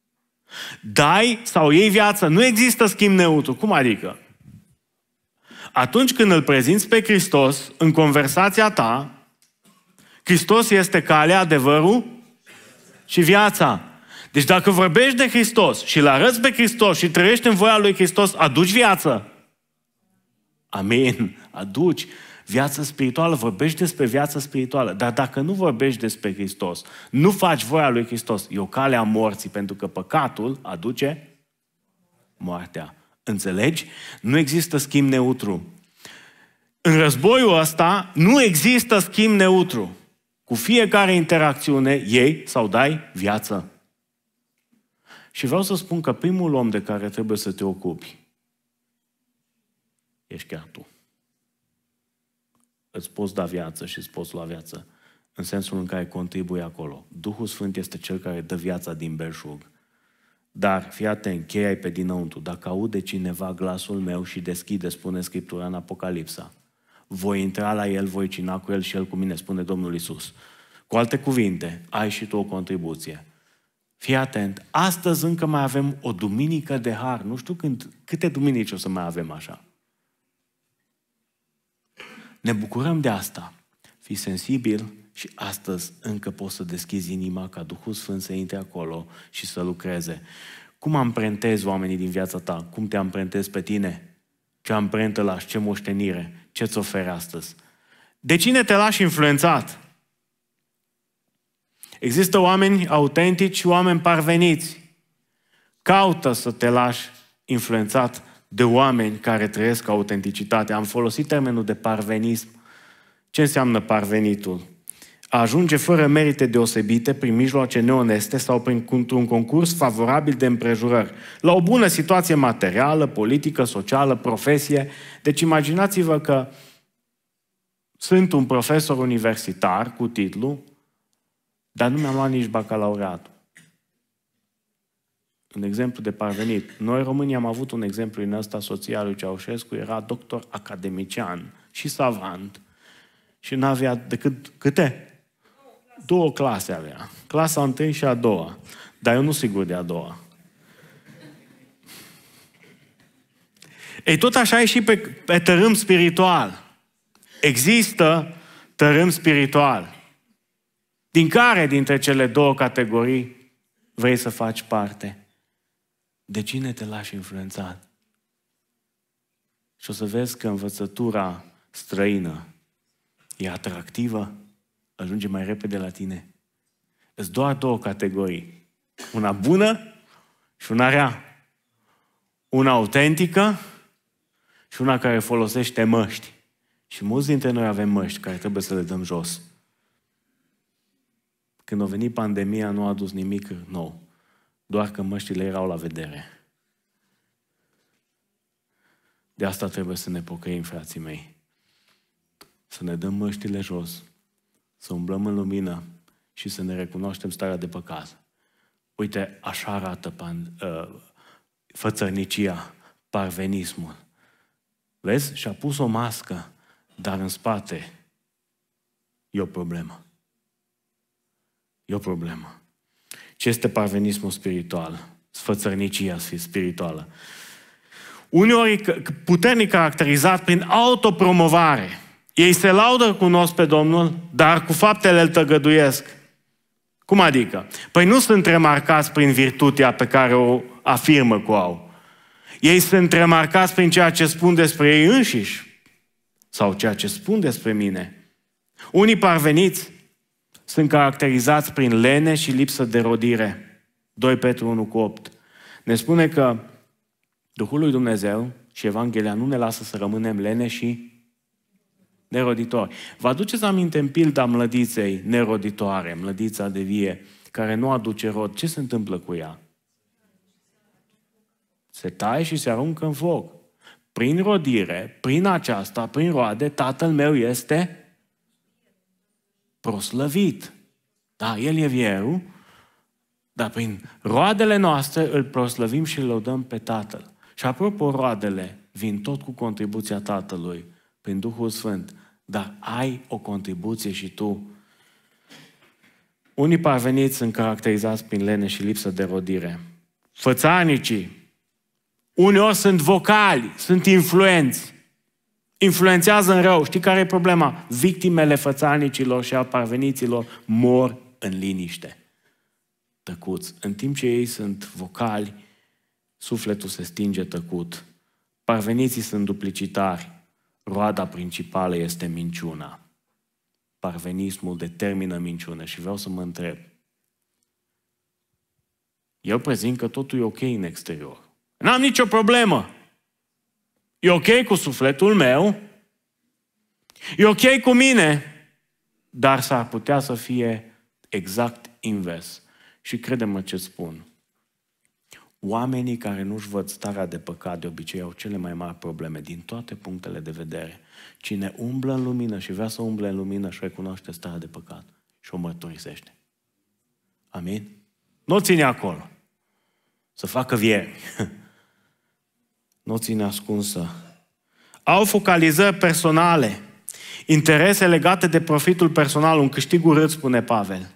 [SPEAKER 7] Dai sau iei viață. Nu există schimb neutru. Cum adică? Atunci când îl prezinți pe Hristos în conversația ta, Hristos este calea, adevărul și viața. Deci dacă vorbești de Hristos și îl arăți pe Hristos și trăiești în voia lui Hristos, aduci viață. Amin. Aduci viață spirituală, vorbești despre viață spirituală. Dar dacă nu vorbești despre Hristos, nu faci voia lui Hristos, e o cale a morții, pentru că păcatul aduce moartea. Înțelegi? Nu există schimb neutru. În războiul ăsta nu există schimb neutru. Cu fiecare interacțiune iei sau dai viață. Și vreau să spun că primul om de care trebuie să te ocupi ești chiar tu. Îți poți da viață și îți poți lua viață în sensul în care contribui acolo. Duhul Sfânt este cel care dă viața din belșug. Dar, fii atent, cheia-i pe dinăuntru. Dacă aude cineva glasul meu și deschide, spune Scriptura în Apocalipsa, voi intra la el, voi cina cu el și el cu mine, spune Domnul Iisus. Cu alte cuvinte, ai și tu o contribuție. Fii atent, astăzi încă mai avem o duminică de har. Nu știu câte duminici o să mai avem așa. Ne bucurăm de asta. Fii sensibil și astăzi încă poți să deschizi inima ca Duhul Sfânt să intre acolo și să lucreze. Cum amprentezi oamenii din viața ta? Cum te amprentezi pe tine? Ce amprentă lași? Ce moștenire? Ce-ți oferi astăzi? De cine te lași influențat? Există oameni autentici și oameni parveniți. Caută să te lași influențat de oameni care trăiesc autenticitate. Am folosit termenul de parvenism. Ce înseamnă parvenitul? A ajunge fără merite deosebite, prin mijloace neoneste sau printr-un concurs favorabil de împrejurări, la o bună situație materială, politică, socială, profesie. Deci imaginați-vă că sunt un profesor universitar cu titlu, dar nu mi-am luat nici bacalaureatul. Un exemplu de parvenit. Noi, românii, am avut un exemplu în ăsta, soția lui Ceaușescu, era doctor academician și savant și n-avea decât câte? 2 clase avea. Clasa 1 și a 2. Dar eu nu sigur de a 2. Ei, tot așa e și pe tărâm spiritual. Există tărâm spiritual. Din care dintre cele 2 categorii vrei să faci parte? De cine te lași influențat? Și o să vezi că învățătura străină e atractivă, ajunge mai repede la tine. Îs doar 2 categorii. Una bună și una rea. Una autentică și una care folosește măști. Și mulți dintre noi avem măști care trebuie să le dăm jos. Când a venit pandemia, nu a adus nimic nou. Doar că măștile erau la vedere. De asta trebuie să ne pocăim, frații mei. Să ne dăm măștile jos, să umblăm în lumină și să ne recunoaștem starea de păcat. Uite, așa arată fățărnicia, parvenismul. Vezi? Și-a pus o mască, dar în spate e o problemă. E o problemă. Ce este parvenismul spiritual? Sfățărnicia spirituală. Uneori puternic caracterizat prin autopromovare. Ei se laudă, cunosc pe Domnul, dar cu faptele îl tăgăduiesc. Cum adică? Păi nu sunt remarcați prin virtutea pe care o afirmă că o au. Ei sunt remarcați prin ceea ce spun despre ei înșiși sau ceea ce spun despre mine. Unii parveniți sunt caracterizați prin lene și lipsă de rodire. 2 Petru 1:8 ne spune că Duhul lui Dumnezeu și Evanghelia nu ne lasă să rămânem lene și neroditori. Vă aduceți aminte în pilda mlădiței neroditoare, mlădița de vie, care nu aduce rod? Ce se întâmplă cu ea? Se taie și se aruncă în foc. Prin rodire, prin aceasta, prin roade, Tatăl meu este proslăvit. Da, El e vierul, dar prin roadele noastre îl proslăvim și îl lăudăm pe Tatăl. Și apropo, roadele vin tot cu contribuția Tatălui, prin Duhul Sfânt, dar ai o contribuție și tu. Unii parveniți sunt caracterizați prin lene și lipsă de rodire. fățarnicii, uneori sunt vocali, sunt influenți. Influențează în rău. Știi care e problema? Victimele fățarnicilor și a parveniților mor în liniște. Tăcuți. În timp ce ei sunt vocali, sufletul se stinge tăcut. Parveniții sunt duplicitari. Roada principală este minciuna. Parvenismul determină minciună. Și vreau să mă întreb. Eu prezint că totul e ok în exterior. N-am nicio problemă. E ok cu sufletul meu. E ok cu mine. Dar s-ar putea să fie exact invers. Și crede-mă ce spun. Oamenii care nu-și văd starea de păcat de obicei au cele mai mari probleme din toate punctele de vedere. Cine umblă în lumină și vrea să umble în lumină și recunoaște starea de păcat și o mărturisește. Amin? Nu ține acolo. Să facă viermi. Nu ține ascunsă. Au focalizări personale. Interese legate de profitul personal. Un câștig urât, spune Pavel.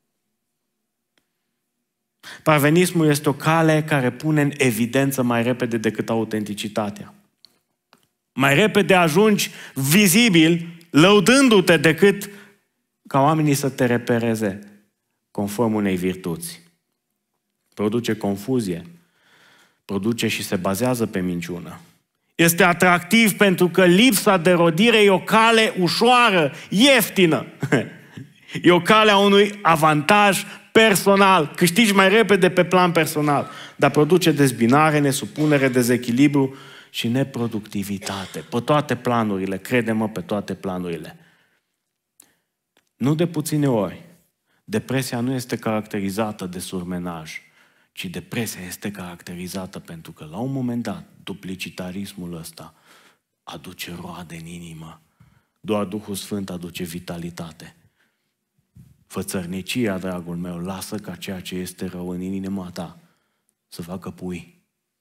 [SPEAKER 7] Parvenismul este o cale care pune în evidență mai repede decât autenticitatea. Mai repede ajungi vizibil, lăudându-te, decât ca oamenii să te repereze conform unei virtuți. Produce confuzie, produce și se bazează pe minciună. Este atractiv pentru că lipsa de rodire e o cale ușoară, ieftină. E o cale a unui avantaj personal. Câștigi mai repede pe plan personal, dar produce dezbinare, nesupunere, dezechilibru și neproductivitate. Pe toate planurile, crede-mă, pe toate planurile. Nu de puține ori, depresia nu este caracterizată de surmenaj, ci depresia este caracterizată pentru că la un moment dat duplicitarismul ăsta aduce roade în inimă. Doar Duhul Sfânt aduce vitalitate. Fățărnicia, dragul meu, lasă ca ceea ce este rău în inima ta să facă pui.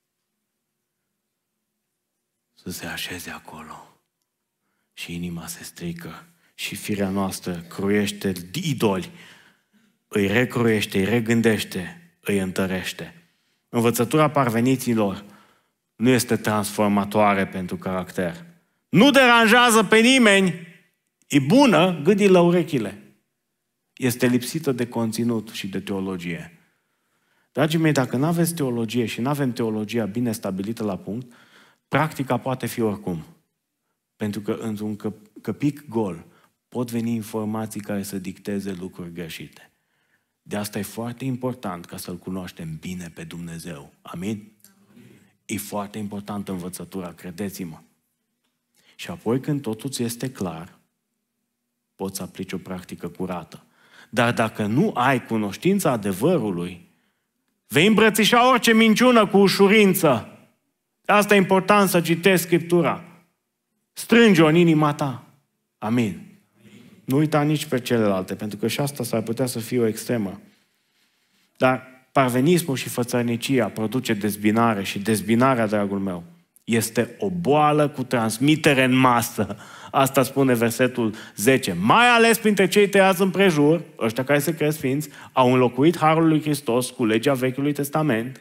[SPEAKER 7] Să se așeze acolo. Și inima se strică. Și firea noastră croiește idoli. Îi recroiește, îi regândește, îi întărește. Învățătura parveniților nu este transformatoare pentru caracter. Nu deranjează pe nimeni. E bună, gâdi-l la urechile. Este lipsită de conținut și de teologie. Dragii mei, dacă nu aveți teologie și nu avem teologia bine stabilită la punct, practica poate fi oricum. Pentru că într-un căpic gol pot veni informații care să dicteze lucruri greșite. De asta e foarte important ca să-L cunoaștem bine pe Dumnezeu. Amin? E foarte importantă învățătura, credeți-mă. Și apoi când totul ți este clar, poți să aplici o practică curată. Dar dacă nu ai cunoștința adevărului, vei îmbrățișa orice minciună cu ușurință. Asta e important să citești Scriptura. Strânge-o în inima ta. Amin. Nu uita nici pe celelalte, pentru că și asta s-ar putea să fie o extremă. Dar parvenismul și fățărnicia produce dezbinare și dezbinarea, dragul meu, este o boală cu transmitere în masă. Asta spune versetul 10. Mai ales printre cei tăiați împrejur, ăștia care se cresc sfinți, au înlocuit harul lui Hristos cu legea Vechiului Testament.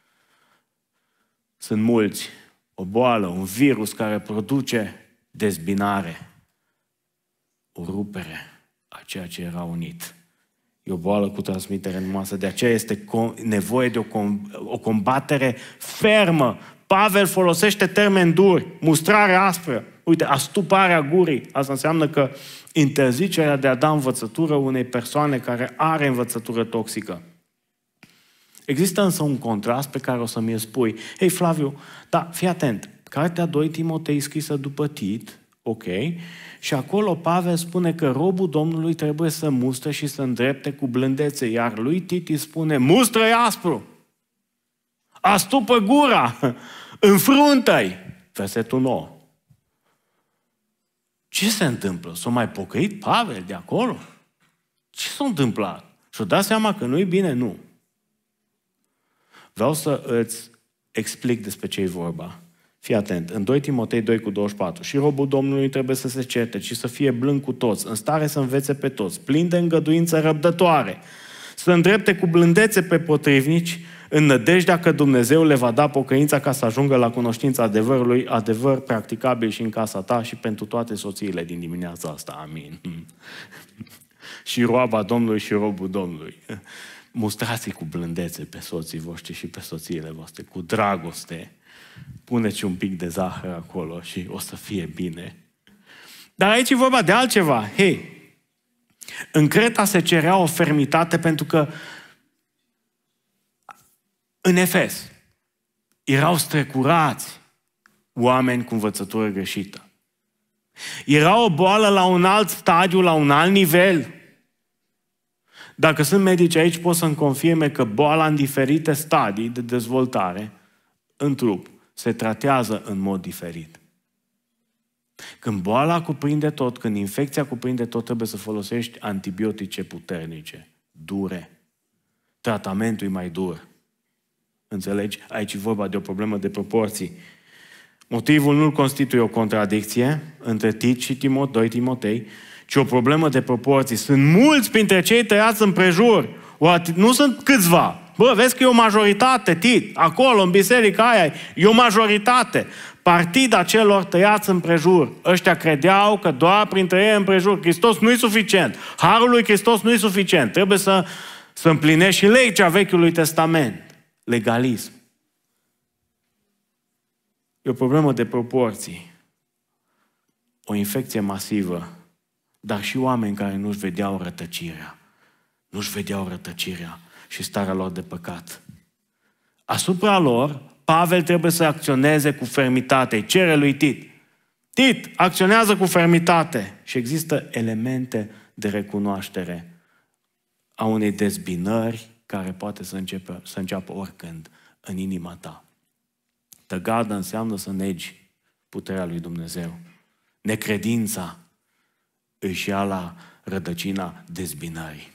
[SPEAKER 7] Sunt mulți. O boală, un virus care produce dezbinare. O rupere a ceea ce era unit. E o boală cu transmitere în masă. De aceea este nevoie de o combatere fermă. Pavel folosește termeni duri, mustrare aspră. Uite, astuparea gurii. Asta înseamnă că interzicerea de a da învățătură unei persoane care are învățătură toxică. Există însă un contrast pe care o să mi-l spui. Hei, Flaviu, da, fii atent. Cartea 2 Timotei scrisă după Tit, ok, și acolo Pavel spune că robul Domnului trebuie să mustre și să îndrepte cu blândețe, iar lui Tit îi spune, mustră-i aspru, astupă gura, înfruntă-i. Versetul 9. Ce se întâmplă? S-a mai pocăit Pavel de acolo? Ce s-a întâmplat? Și-a dat seama că nu-i bine? Nu. Vreau să îți explic despre ce e vorba. Fii atent, în 2 Timotei 2:24, și robul Domnului trebuie să se certe și să fie blând cu toți, în stare să învețe pe toți, plin de îngăduință răbdătoare, să îndrepte cu blândețe pe potrivnici, în nădejdea că Dumnezeu le va da pocăința ca să ajungă la cunoștința adevărului, adevăr practicabil și în casa ta și pentru toate soțiile din dimineața asta. Amin. Și roaba Domnului și robul Domnului. Mustrați cu blândețe pe soții voștri și pe soțiile voastre, cu dragoste. Puneți un pic de zahăr acolo și o să fie bine. Dar aici e vorba de altceva. Hei, în Creta se cerea o fermitate pentru că în Efes erau strecurați oameni cu învățătură greșită. Era o boală la un alt stadiu, la un alt nivel. Dacă sunt medici aici, pot să-mi confirme că boala în diferite stadii de dezvoltare în trup se tratează în mod diferit. Când boala cuprinde tot, când infecția cuprinde tot, trebuie să folosești antibiotice puternice, dure. Tratamentul e mai dur. Înțelegi? Aici e vorba de o problemă de proporții. Motivul nu constituie o contradicție între Tit și 2 Timotei, ci o problemă de proporții. Sunt mulți printre cei tăiați împrejur. Nu sunt câțiva. Bă, vezi că e o majoritate, Tit. Acolo, în biserica aia, e o majoritate. Partida celor tăiați împrejur. Ăștia credeau că doar printre ei împrejur. Hristos nu e suficient. Harul lui Hristos nu e suficient. Trebuie să împlinești și legea Vechiului Testament. Legalism. E o problemă de proporții. O infecție masivă, dar și oameni care nu-și vedeau rătăcirea. Nu-și vedeau rătăcirea și starea lor de păcat. Asupra lor, Pavel trebuie să acționeze cu fermitate. Îi cere lui Tit. Tit, acționează cu fermitate. Și există elemente de recunoaștere a unei dezbinări care poate să înceapă oricând în inima ta. Tăgadă înseamnă să negi puterea lui Dumnezeu. Necredința își ia la rădăcina dezbinării.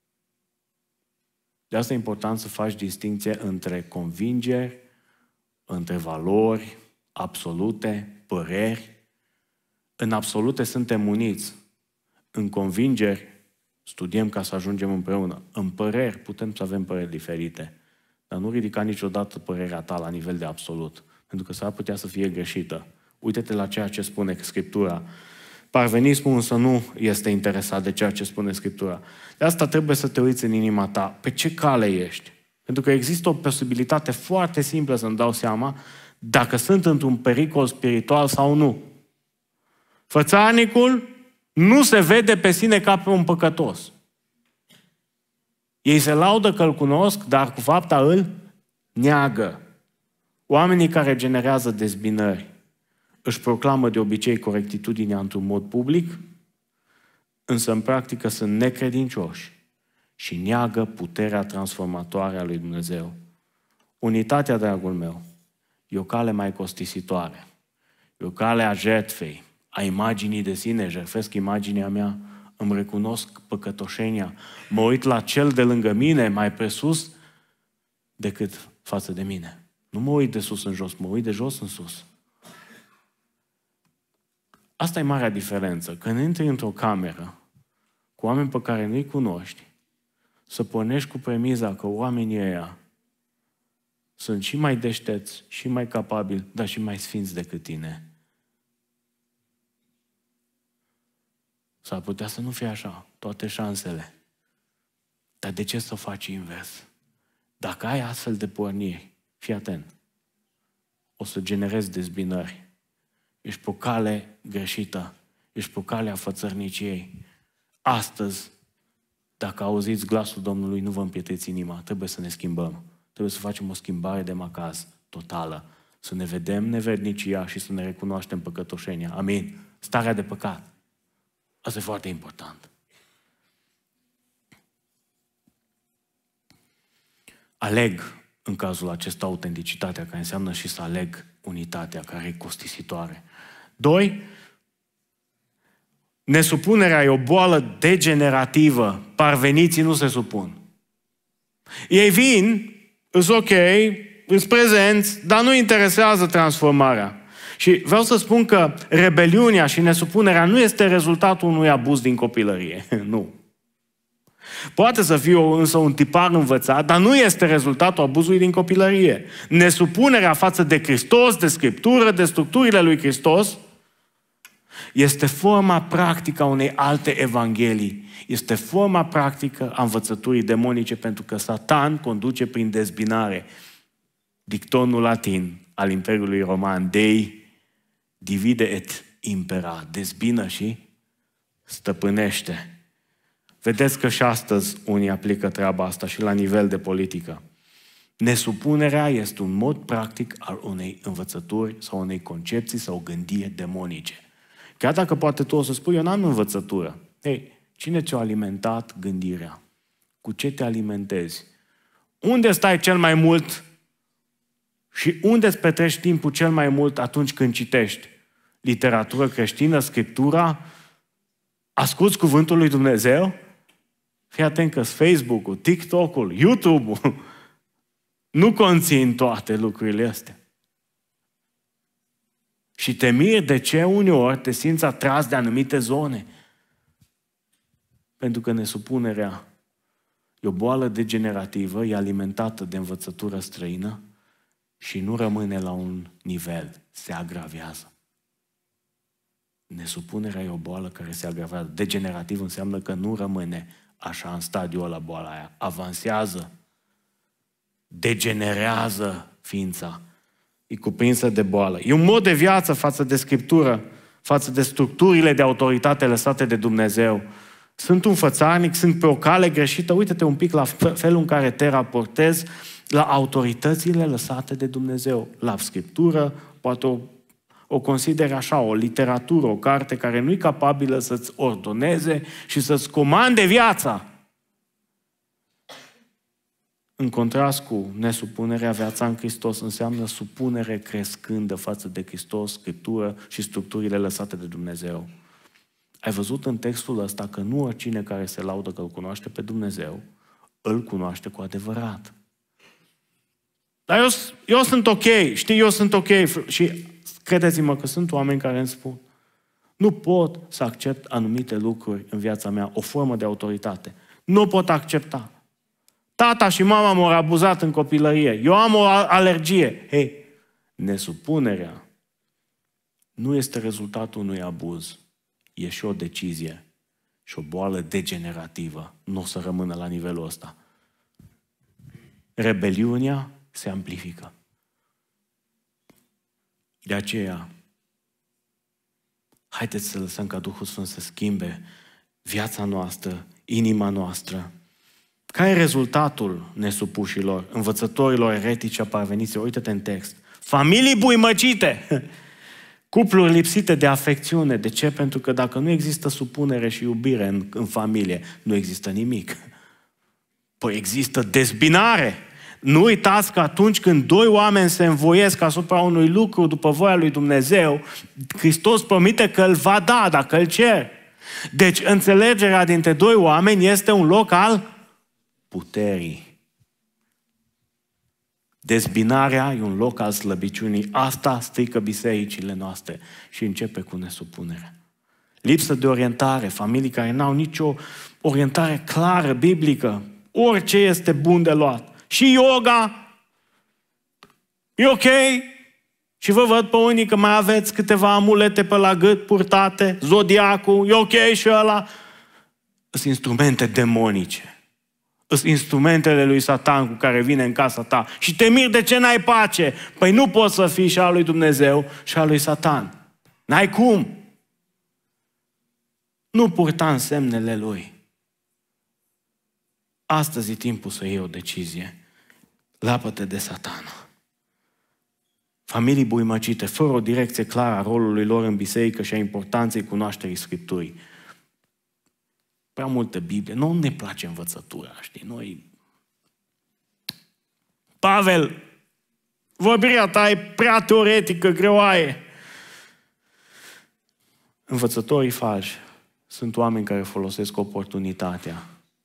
[SPEAKER 7] De asta e important să faci distinție între convingeri, între valori absolute, păreri. În absolute suntem uniți. În convingeri studiem ca să ajungem împreună. În păreri putem să avem păreri diferite. Dar nu ridica niciodată părerea ta la nivel de absolut. Pentru că s-ar putea să fie greșită. Uite-te la ceea ce spune Scriptura. Parvenismul însă nu este interesat de ceea ce spune Scriptura. De asta trebuie să te uiți în inima ta. Pe ce cale ești? Pentru că există o posibilitate foarte simplă să-mi dau seama dacă sunt într-un pericol spiritual sau nu. Fățarnicul nu se vede pe sine ca pe un păcătos. Ei se laudă că îl cunosc, dar cu fapta îl neagă. Oamenii care generează dezbinări își proclamă de obicei corectitudinea într-un mod public, însă în practică sunt necredincioși și neagă puterea transformatoare a lui Dumnezeu. Unitatea, dragul meu, e o cale mai costisitoare. E o cale a jertfei, a imaginii de sine. Jertfesc imaginea mea, îmi recunosc păcătoșenia, mă uit la cel de lângă mine mai presus decât față de mine. Nu mă uit de sus în jos, mă uit de jos în sus. Asta e marea diferență. Când intri într-o cameră cu oameni pe care nu-i cunoști, să pornești cu premiza că oamenii ăia sunt și mai deștepți, și mai capabili, dar și mai sfinți decât tine. S-ar putea să nu fie așa, toate șansele. Dar de ce să faci invers? Dacă ai astfel de porniri, fii atent, o să generezi dezbinări. Ești pe o cale greșită, ești pe o cale a fățărniciei. Astăzi, dacă auziți glasul Domnului, nu vă împietriți inima, trebuie să ne schimbăm. Trebuie să facem o schimbare de macaz totală. Să ne vedem nevernicia și să ne recunoaștem păcătoșenia. Amin. Starea de păcat. Asta e foarte important. Aleg, în cazul acesta, autenticitatea, care înseamnă și să aleg unitatea, care e costisitoare. 2. Nesupunerea e o boală degenerativă. Parveniții nu se supun. Ei vin, îs ok, îs prezenți, dar nu interesează transformarea. Și vreau să spun că rebeliunea și nesupunerea nu este rezultatul unui abuz din copilărie. Nu. Poate să fie însă un tipar învățat, dar nu este rezultatul abuzului din copilărie. Nesupunerea față de Hristos, de Scriptură, de structurile lui Hristos, este forma practică a unei alte evanghelii. Este forma practică a învățăturii demonice, pentru că Satan conduce prin dezbinare. Dictonul latin al Imperiului Roman, Dei divide et impera, dezbină și stăpânește. Vedeți că și astăzi unii aplică treaba asta și la nivel de politică. Nesupunerea este un mod practic al unei învățături sau unei concepții sau gândiri demonice. Chiar dacă poate tu o să spui, eu n-am învățătură. Ei, cine ți-a alimentat gândirea? Cu ce te alimentezi? Unde stai cel mai mult și unde îți petreci timpul cel mai mult atunci când citești? Literatură creștină, Scriptura? Asculți cuvântul lui Dumnezeu? Fii atent că Facebook-ul, TikTok-ul, YouTube-ul nu conțin toate lucrurile astea. Și te miri de ce uneori te simți atras de anumite zone. Pentru că nesupunerea e o boală degenerativă, e alimentată de învățătură străină și nu rămâne la un nivel, se agravează. Nesupunerea e o boală care se agravează. Degenerativ înseamnă că nu rămâne așa în stadiul ăla boala aia. Avansează. Degenerează ființa. E cuprinsă de boală. E un mod de viață față de Scriptură, față de structurile de autoritate lăsate de Dumnezeu. Sunt un fățarnic, sunt pe o cale greșită. Uită-te un pic la felul în care te raportezi la autoritățile lăsate de Dumnezeu. La Scriptură, poate o consideri așa, o literatură, o carte care nu e capabilă să-ți ordoneze și să-ți comande viața. În contrast cu nesupunerea, viața în Hristos înseamnă supunere crescândă față de Hristos, Scriptură și structurile lăsate de Dumnezeu. Ai văzut în textul ăsta că nu oricine care se laudă că îl cunoaște pe Dumnezeu, îl cunoaște cu adevărat. Dar eu sunt ok, știi, eu sunt ok. Și credeți-mă că sunt oameni care îmi spun, nu pot să accept anumite lucruri în viața mea, o formă de autoritate. Nu pot accepta. Tata și mama m-au abuzat în copilărie. Eu am o alergie. Hei, nesupunerea nu este rezultatul unui abuz. E și o decizie și o boală degenerativă. Nu o să rămână la nivelul ăsta. Rebeliunea se amplifică. De aceea, haideți să lăsăm ca Duhul Sfânt să schimbe viața noastră, inima noastră. Care e rezultatul nesupușilor, învățătorilor eretici aparveniți? Uită-te în text. Familii buimăcite, cupluri lipsite de afecțiune. De ce? Pentru că dacă nu există supunere și iubire în familie, nu există nimic. Păi există dezbinare. Nu uitați că atunci când doi oameni se învoiesc asupra unui lucru după voia lui Dumnezeu, Hristos promite că îl va da dacă îl cer. Deci înțelegerea dintre doi oameni este un loc al puterii. Dezbinarea e un loc al slăbiciunii. Asta strică bisericile noastre și începe cu nesupunerea. Lipsă de orientare, familii care n-au nicio orientare clară, biblică. Orice este bun de luat. Și yoga e ok. Și vă văd pe unii că mai aveți câteva amulete pe la gât purtate, zodiacul, e ok și ăla. Sunt instrumente demonice. Sunt instrumentele lui Satan cu care vine în casa ta. Și te miri de ce n-ai pace. Păi nu poți să fii și al lui Dumnezeu și al lui Satan. N-ai cum. Nu purta în semnele lui. Astăzi e timpul să iei o decizie. Lapă-te de Satan. Familii buimăcite, fără o direcție clară a rolului lor în biserică și a importanței cunoașterii Scripturii. Prea multă Biblie. Nu ne place învățătura, știi? Noi... Pavel, vorbirea ta e prea teoretică, greoaie. Învățătorii falși sunt oameni care folosesc oportunitatea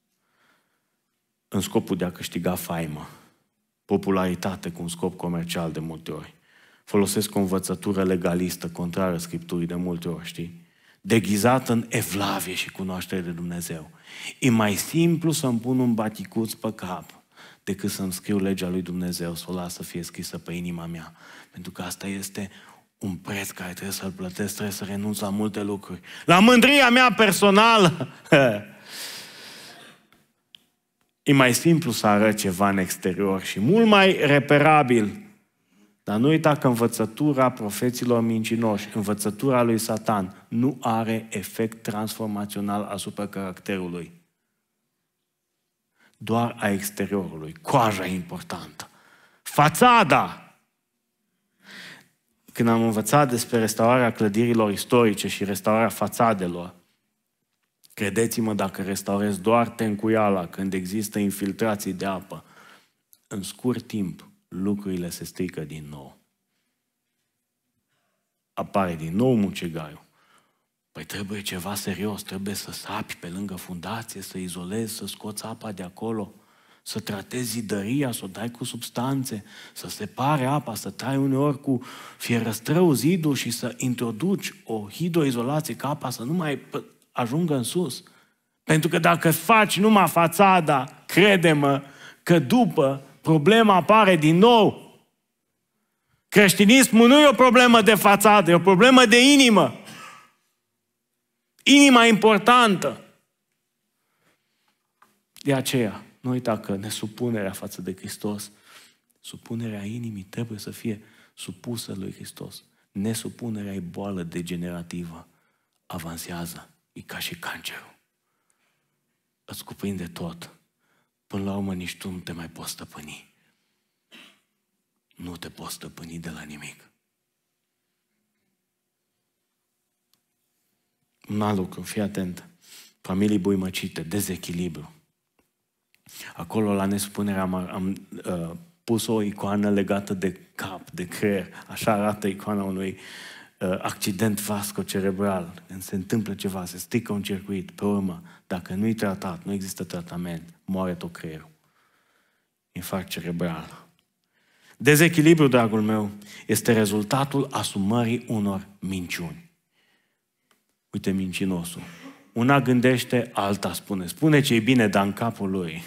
[SPEAKER 7] în scopul de a câștiga faimă, popularitate cu un scop comercial de multe ori. Folosesc o învățătură legalistă, contrară Scripturii de multe ori, știi? deghizat în evlavie și cunoaștere de Dumnezeu. E mai simplu să-mi pun un baticuț pe cap decât să-mi scriu legea lui Dumnezeu, să o las să fie scrisă pe inima mea. Pentru că asta este un preț care trebuie să-l plătesc, trebuie să renunț la multe lucruri. La mândria mea personală! E mai simplu să arăt ceva în exterior și mult mai reperabil. Dar nu uita că învățătura profeților mincinoși, învățătura lui Satan, nu are efect transformațional asupra caracterului. Doar a exteriorului. Coaja e importantă. Fațada! Când am învățat despre restaurarea clădirilor istorice și restaurarea fațadelor, credeți-mă, dacă restaurezi doar tencuiala când există infiltrații de apă, în scurt timp lucrurile se strică din nou. Apare din nou mucegaiul. Păi trebuie ceva serios, trebuie să sapi pe lângă fundație, să izolezi, să scoți apa de acolo, să tratezi zidăria, să o dai cu substanțe, să separe apa, să tai uneori cu fierăstrău zidul și să introduci o hidroizolație ca apa să nu mai ajungă în sus. Pentru că dacă faci numai fațada, crede-mă că după problema apare din nou. Creștinismul nu e o problemă de fațadă, e o problemă de inimă. Inima importantă. De aceea, nu uita că nesupunerea față de Hristos, supunerea inimii trebuie să fie supusă lui Hristos. Nesupunerea e boală degenerativă. Avansează. E ca și cancerul. Îți cuprinde tot. Până la urmă nici tu nu te mai poți stăpâni. Nu te poți stăpâni de la nimic. Un alt lucru, fii atent. Familii buimăcite, dezechilibru. Acolo, la nesupunere, am pus o icoană legată de cap, de creier. Așa arată icoana unui accident vasco-cerebral. Când se întâmplă ceva, se strică un circuit, pe urmă, dacă nu-i tratat, nu există tratament, moare tot creierul. Infarct cerebral. Dezechilibru, dragul meu, este rezultatul asumării unor minciuni. Uite mincinosul. Una gândește, alta spune. Spune ce e bine, dar în capul lui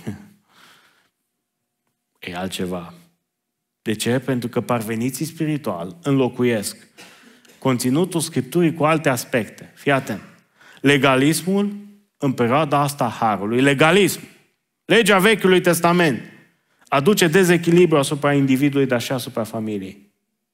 [SPEAKER 7] e altceva. De ce? Pentru că parveniții spiritual înlocuiesc conținutul Scripturii cu alte aspecte. Fii atent. Legalismul, în perioada asta harului, legalism, legea Vechiului Testament, aduce dezechilibru asupra individului, dar și asupra familiei.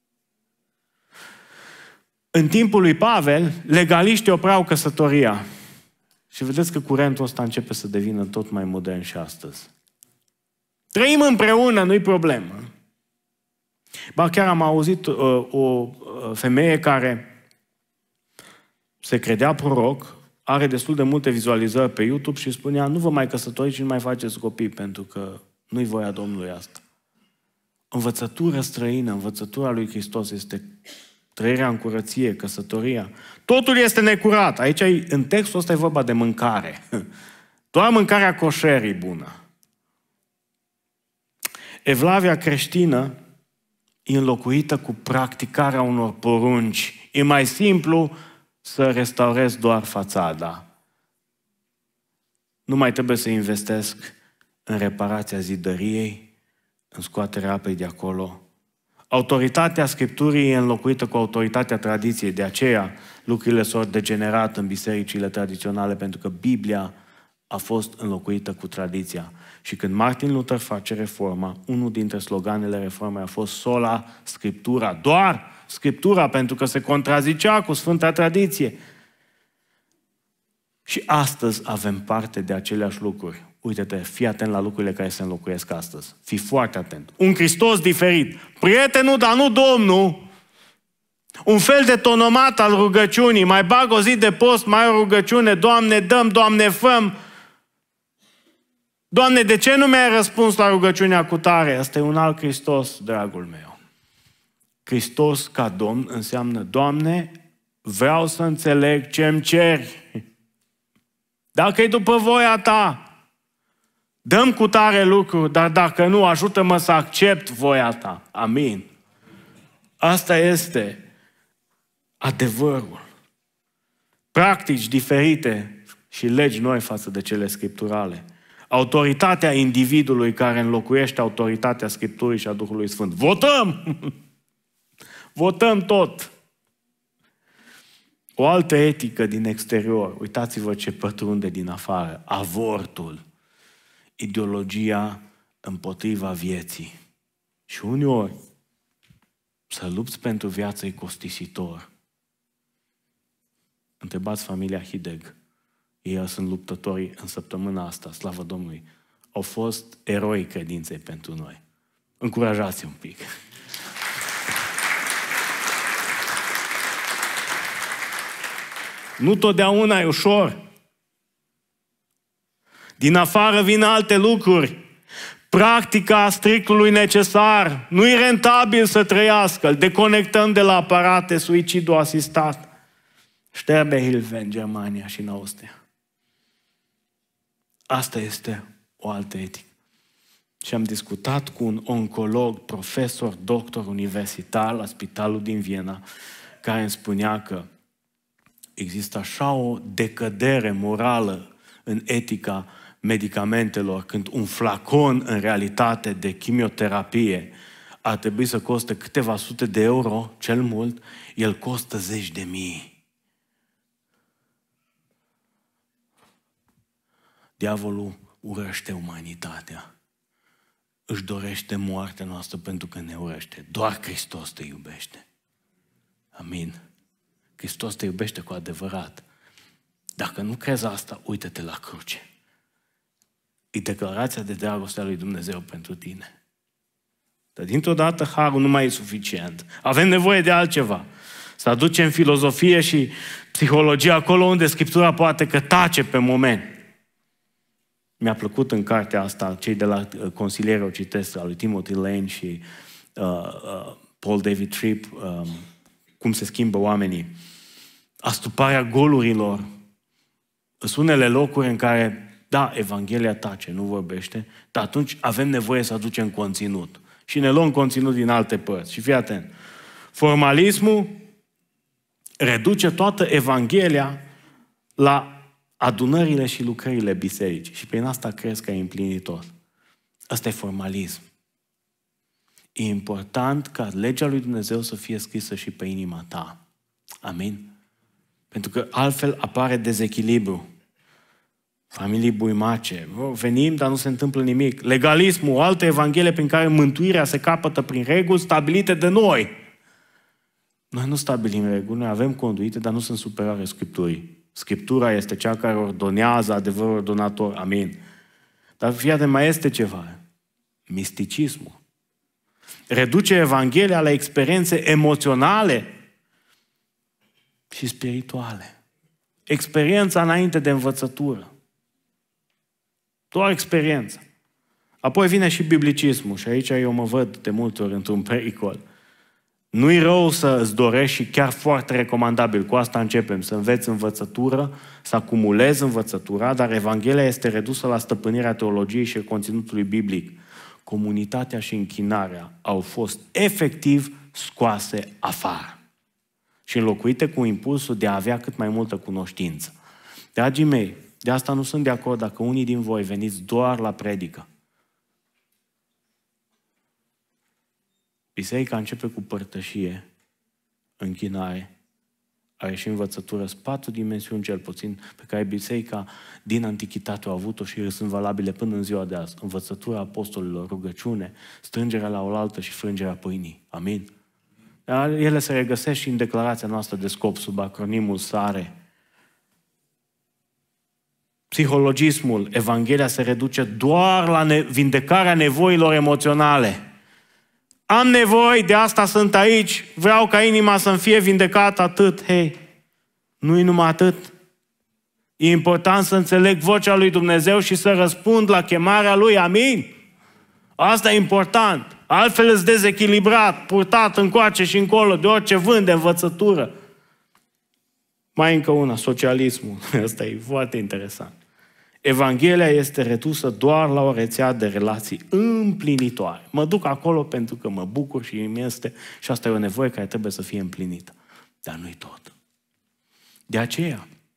[SPEAKER 7] În timpul lui Pavel, legaliștii opreau căsătoria. Și vedeți că curentul ăsta începe să devină tot mai modern și astăzi. Trăim împreună, nu-i problemă. Ba chiar am auzit o femeie care se credea proroc, are destul de multe vizualizări pe YouTube și spunea, nu vă mai căsătoriți și nu mai faceți copii, pentru că nu-i voia Domnului asta. Învățătura străină, învățătura lui Hristos este trăirea în curăție, căsătoria. Totul este necurat. Aici, în textul ăsta, e vorba de mâncare. Doar mâncarea coșer e bună. Evlavia creștină e înlocuită cu practicarea unor porunci. E mai simplu să restaurezi doar fațada. Nu mai trebuie să investesc în reparația zidăriei, în scoaterea apei de acolo. Autoritatea Scripturii e înlocuită cu autoritatea tradiției. De aceea lucrurile s-au degenerat în bisericile tradiționale, pentru că Biblia a fost înlocuită cu tradiția. Și când Martin Luther face reforma, unul dintre sloganele reformei a fost sola Scriptura. Doar Scriptura, pentru că se contrazicea cu Sfânta Tradiție. Și astăzi avem parte de aceleași lucruri. Uite-te, fii atent la lucrurile care se înlocuiesc astăzi. Fii foarte atent. Un Hristos diferit. Prietenul, dar nu Domnul. Un fel de tonomat al rugăciunii. Mai bag o zi de post, mai o rugăciune. Doamne, dăm, Doamne, făm. Doamne, de ce nu mi-ai răspuns la rugăciunea cu tare? Asta e un alt Hristos, dragul meu. Hristos ca Domn înseamnă, Doamne, vreau să înțeleg ce-mi ceri. Dacă e după voia Ta, dăm cu tare lucru, dar dacă nu, ajută-mă să accept voia Ta. Amin. Asta este adevărul. practici diferite și legi noi față de cele scripturale. Autoritatea individului care înlocuiește autoritatea Scripturii și a Duhului Sfânt. Votăm! Votăm tot! O altă etică din exterior. Uitați-vă ce pătrunde din afară. Avortul. Ideologia împotriva vieții. Și uneori, să lupți pentru viață e costisitor. Întrebați familia Hideg. Ei sunt luptătorii în săptămâna asta, slavă Domnului. Au fost eroi credinței pentru noi. Încurajați un pic. Nu totdeauna e ușor. Din afară vin alte lucruri. Practica strictului necesar. Nu e rentabil să trăiască. Îl deconectăm de la aparate, suicidul asistat. Sterbehilfe în Germania și în Austria. Asta este o altă etică. Și am discutat cu un oncolog, profesor, doctor universitar la spitalul din Viena, care îmi spunea că există așa o decădere morală în etica medicamentelor, când un flacon în realitate de chimioterapie ar trebui să coste câteva sute de euro, cel mult, el costă zeci de mii. Diavolul urăște umanitatea. Își dorește moartea noastră pentru că ne urăște. Doar Hristos te iubește. Amin. Hristos te iubește cu adevărat. Dacă nu crezi asta, uită-te la cruce. E declarația de dragoste a lui Dumnezeu pentru tine. Dar dintr-o dată harul nu mai e suficient. Avem nevoie de altceva. Să aducem filozofie și psihologie acolo unde Scriptura poate că tace pe moment. Mi-a plăcut în cartea asta, cei de la consiliere o citesc, al lui Timothy Lane și Paul David Tripp, cum se schimbă oamenii. Astuparea golurilor. Sunt unele locuri în care, da, Evanghelia tace, nu vorbește, dar atunci avem nevoie să aducem conținut. Și ne luăm conținut din alte părți. Și fii atent. Formalismul reduce toată Evanghelia la adunările și lucrările bisericii. Și prin asta crezi că ai împlinit tot. Asta e formalism. E important ca legea lui Dumnezeu să fie scrisă și pe inima ta. Amin? Pentru că altfel apare dezechilibru. Familii buimace. Venim, dar nu se întâmplă nimic. Legalismul, o altă evanghelie prin care mântuirea se capătă prin reguli stabilite de noi. Noi nu stabilim reguli, noi avem conduite, dar nu sunt superioare Scripturii. Scriptura este cea care ordonează, adevărul ordonator. Amin. Dar fiate, mai este ceva. Misticismul. Reduce Evanghelia la experiențe emoționale și spirituale. Experiența înainte de învățătură. Doar experiența. Apoi vine și biblicismul. Și aici eu mă văd de multe ori într-un pericol. Nu-i rău să îți dorești și chiar foarte recomandabil. Cu asta începem. Să înveți învățătură, să acumulezi învățătura, dar Evanghelia este redusă la stăpânirea teologiei și conținutului biblic. Comunitatea și închinarea au fost efectiv scoase afară și înlocuite cu impulsul de a avea cât mai multă cunoștință. Dragii mei, de asta nu sunt de acord dacă unii din voi veniți doar la predică. Biserica începe cu părtășie, închinare, are și învățătură. Sunt 4 dimensiuni cel puțin pe care biserica din antichitate au avut-o și sunt valabile până în ziua de azi. Învățătura apostolilor, rugăciune, strângerea la oaltă și frângerea pâinii. Amin? Dar ele se regăsesc și în declarația noastră de scop sub acronimul SARE. Psihologismul, Evanghelia se reduce doar la vindecarea nevoilor emoționale. Am nevoie, de asta sunt aici, vreau ca inima să-mi fie vindecată, atât. Hei, nu-i numai atât. E important să înțeleg vocea lui Dumnezeu și să răspund la chemarea Lui, amin? Asta e important. Altfel îți dezechilibrat, purtat încoace și încolo de orice vânt de învățătură. Mai încă una, socialismul. Asta e foarte interesant. Evanghelia este redusă doar la o rețea de relații împlinitoare. Mă duc acolo pentru că mă bucur și îmi este, și asta e o nevoie care trebuie să fie împlinită. Dar nu-i tot. De aceea,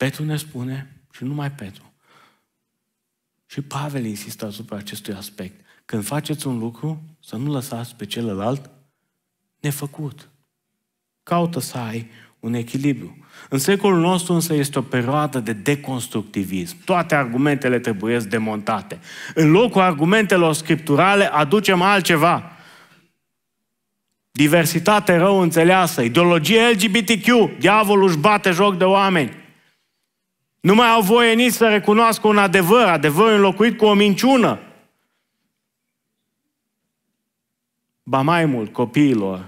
[SPEAKER 7] Petru ne spune, și numai Petru, și Pavel insistă asupra acestui aspect. Când faceți un lucru, să nu lăsați pe celălalt nefăcut. Caută să ai un echilibru. În secolul nostru însă este o perioadă de deconstructivism. Toate argumentele trebuie demontate. În locul argumentelor scripturale aducem altceva. Diversitate rău înțeleasă, ideologie LGBTQ, diavolul își bate joc de oameni. Nu mai au voie nici să recunoască un adevăr, adevărul înlocuit cu o minciună. Ba mai mult, copiilor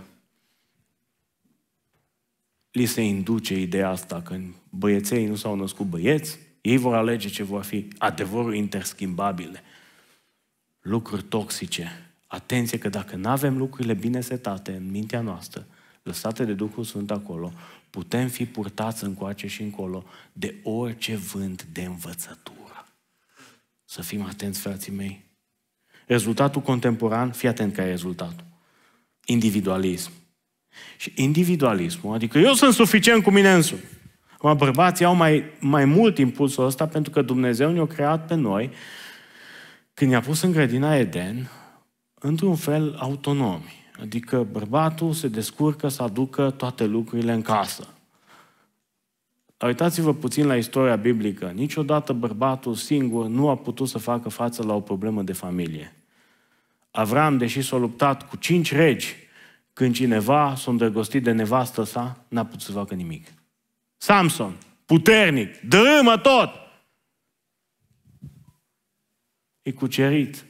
[SPEAKER 7] li se induce ideea asta că băieței nu s-au născut băieți, ei vor alege ce vor fi, adevăruri interschimbabile, lucruri toxice. Atenție că dacă nu avem lucrurile bine setate în mintea noastră, lăsate de Duhul Sfânt acolo, putem fi purtați încoace și încolo de orice vânt de învățătură. Să fim atenți, frații mei. Rezultatul contemporan, fii atent care e rezultatul. Individualism. Și individualismul, adică eu sunt suficient cu mine însumi. Bărbații au mai mult impulsul ăsta pentru că Dumnezeu ne-a creat pe noi, când ne-a pus în grădina Eden, într-un fel autonomi. Adică bărbatul se descurcă să aducă toate lucrurile în casă. Uitați-vă puțin la istoria biblică. Niciodată bărbatul singur nu a putut să facă față la o problemă de familie. Avram, deși s-a luptat cu 5 regi, când cineva s-a îndrăgostit de nevastă sa, n-a putut să facă nimic. Samson, puternic, dărâmă tot! E cucerit.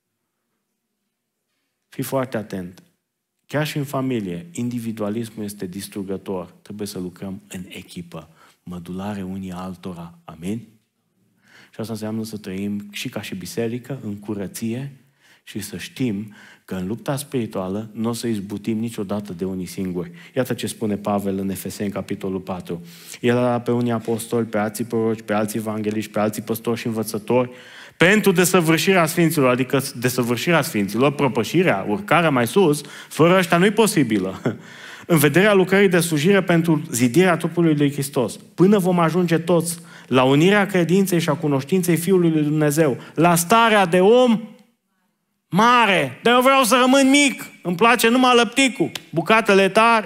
[SPEAKER 7] Fii foarte atent. Chiar și în familie, individualismul este distrugător. Trebuie să lucrăm în echipă, mădulare unii altora. Amin? Și asta înseamnă să trăim și ca și biserică, în curăție, și să știm că în lupta spirituală nu o să izbutim niciodată de unii singuri. Iată ce spune Pavel în Efeseni, capitolul 4. El a pe unii apostoli, pe alții proroci, pe alții evangeliști, pe alții păstori și învățători, pentru desăvârșirea sfinților, adică desăvârșirea sfinților, propășirea, urcarea mai sus, fără ăștia nu-i posibilă. În vederea lucrării de slujire pentru zidirea trupului lui Hristos, până vom ajunge toți la unirea credinței și a cunoștinței Fiului lui Dumnezeu, la starea de om mare. Dar eu vreau să rămân mic. Îmi place numai lăpticul, bucatele tari.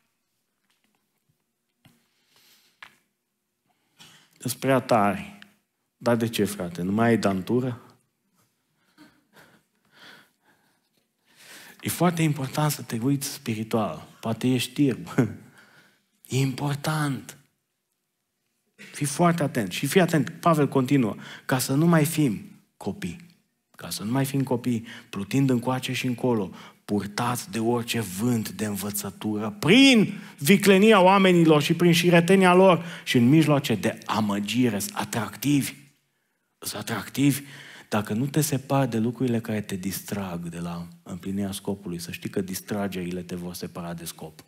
[SPEAKER 7] Îți prea tari. Dar de ce, frate? Nu mai ai dantură? E foarte important să te uiți spiritual. Poate ești tirb. E important. Fii foarte atent. Și fii atent. Pavel continuă. Ca să nu mai fim copii. Ca să nu mai fim copii, plutind încoace și încolo, purtați de orice vânt de învățătură, prin viclenia oamenilor și prin șiretenia lor și în mijloace de amăgire, atractivi. Sunt atractivi dacă nu te separi de lucrurile care te distrag de la împlinirea scopului. Să știi că distragerile te vor separa de scop.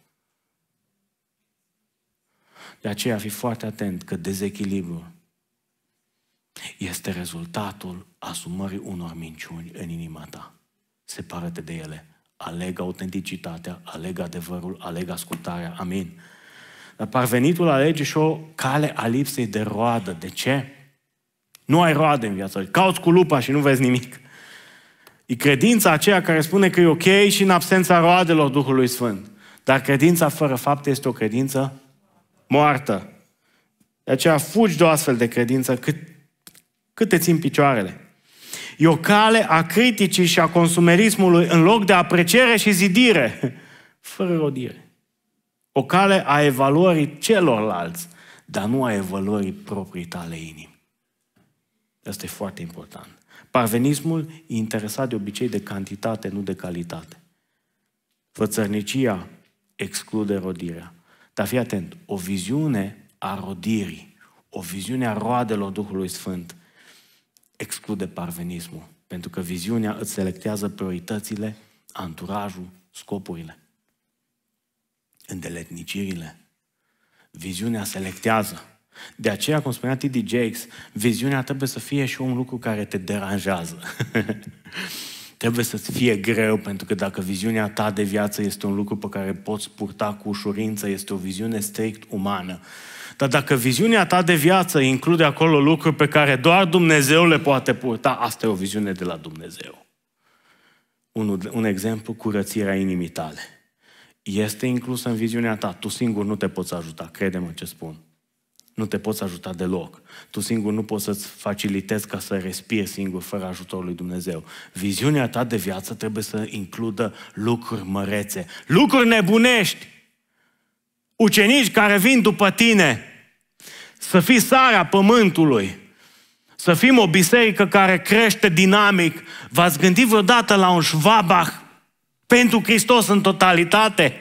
[SPEAKER 7] De aceea fi foarte atent că dezechilibrul este rezultatul asumării unor minciuni în inima ta. Separă-te de ele. Aleg autenticitatea, aleg adevărul, aleg ascultarea. Amin. Dar parvenitul alege și o cale a lipsei de roadă. De ce? Nu ai roade în viața. Cauți cu lupa și nu vezi nimic. E credința aceea care spune că e ok și în absența roadelor Duhului Sfânt. Dar credința fără fapte este o credință moartă. De aceea fugi de o astfel de credință cât te țin picioarele. E o cale a criticii și a consumerismului în loc de apreciere și zidire, fără rodire. O cale a evaluării celorlalți, dar nu a evaluării proprii tale inimi. Asta e foarte important. Parvenismul e interesat de obicei de cantitate, nu de calitate. Fățărnicia exclude rodirea. Dar fii atent, o viziune a rodirii, o viziune a roadelor Duhului Sfânt exclude parvenismul. Pentru că viziunea îți selectează prioritățile, anturajul, scopurile, îndeletnicirile. Viziunea selectează. De aceea, cum spunea T.D. Jakes, viziunea trebuie să fie și un lucru care te deranjează. Trebuie să-ți fie greu, pentru că dacă viziunea ta de viață este un lucru pe care poți purta cu ușurință, este o viziune strict umană. Dar dacă viziunea ta de viață include acolo lucruri pe care doar Dumnezeu le poate purta, asta e o viziune de la Dumnezeu. Un exemplu, curățirea inimii tale. Este inclusă în viziunea ta. Tu singur nu te poți ajuta, crede-mă ce spun. Nu te poți ajuta deloc. Tu singur nu poți să-ți facilitezi ca să respiri singur fără ajutorul lui Dumnezeu. Viziunea ta de viață trebuie să includă lucruri mărețe, lucruri nebunești. Ucenici care vin după tine, să fii sarea pământului, să fim o biserică care crește dinamic. V-ați gândit vreodată la un Schwabach pentru Hristos în totalitate?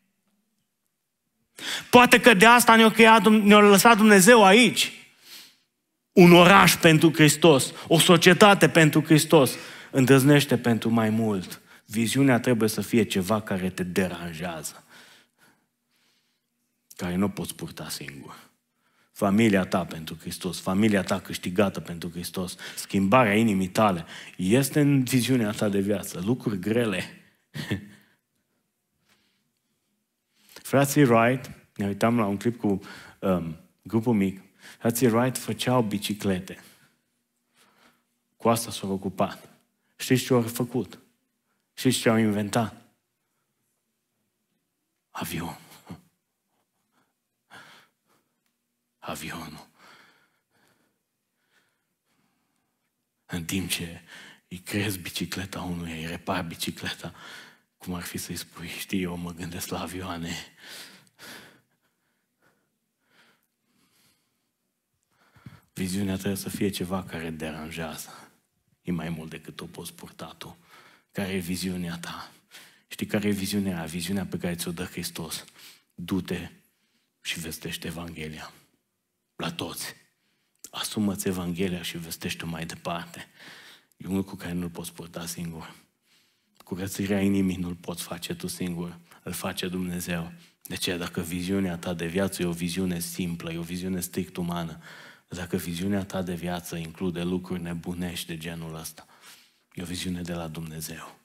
[SPEAKER 7] Poate că de asta ne-a lăsat Dumnezeu aici. Un oraș pentru Hristos, o societate pentru Hristos. Îndrăznește pentru mai mult. Viziunea trebuie să fie ceva care te deranjează, care nu poți purta singur. Familia ta pentru Hristos, familia ta câștigată pentru Hristos, schimbarea inimii tale, este în viziunea ta de viață. Lucruri grele. Frații Wright, ne uitam la un clip cu grupul mic, frații Wright făceau biciclete. Cu asta s-au ocupat. Știți ce au făcut? Știți ce au inventat? Avion. Avionul. În timp ce îi creezi bicicleta unuia, îi repari bicicleta, cum ar fi să-i spui, știi, eu mă gândesc la avioane. Viziunea trebuie să fie ceva care deranjează. E mai mult decât o poți purta tu. Care e viziunea ta? Știi care e viziunea aia? Viziunea pe care ți-o dă Hristos. Du-te și vestește Evanghelia. La toți. Asumă-ți Evanghelia și vestește-o mai departe. E un lucru care nu-l poți purta singur. Curățirea inimii nu-l poți face tu singur. Îl face Dumnezeu. De ce? Dacă viziunea ta de viață e o viziune simplă, e o viziune strict umană, dacă viziunea ta de viață include lucruri nebunești de genul ăsta, e o viziune de la Dumnezeu.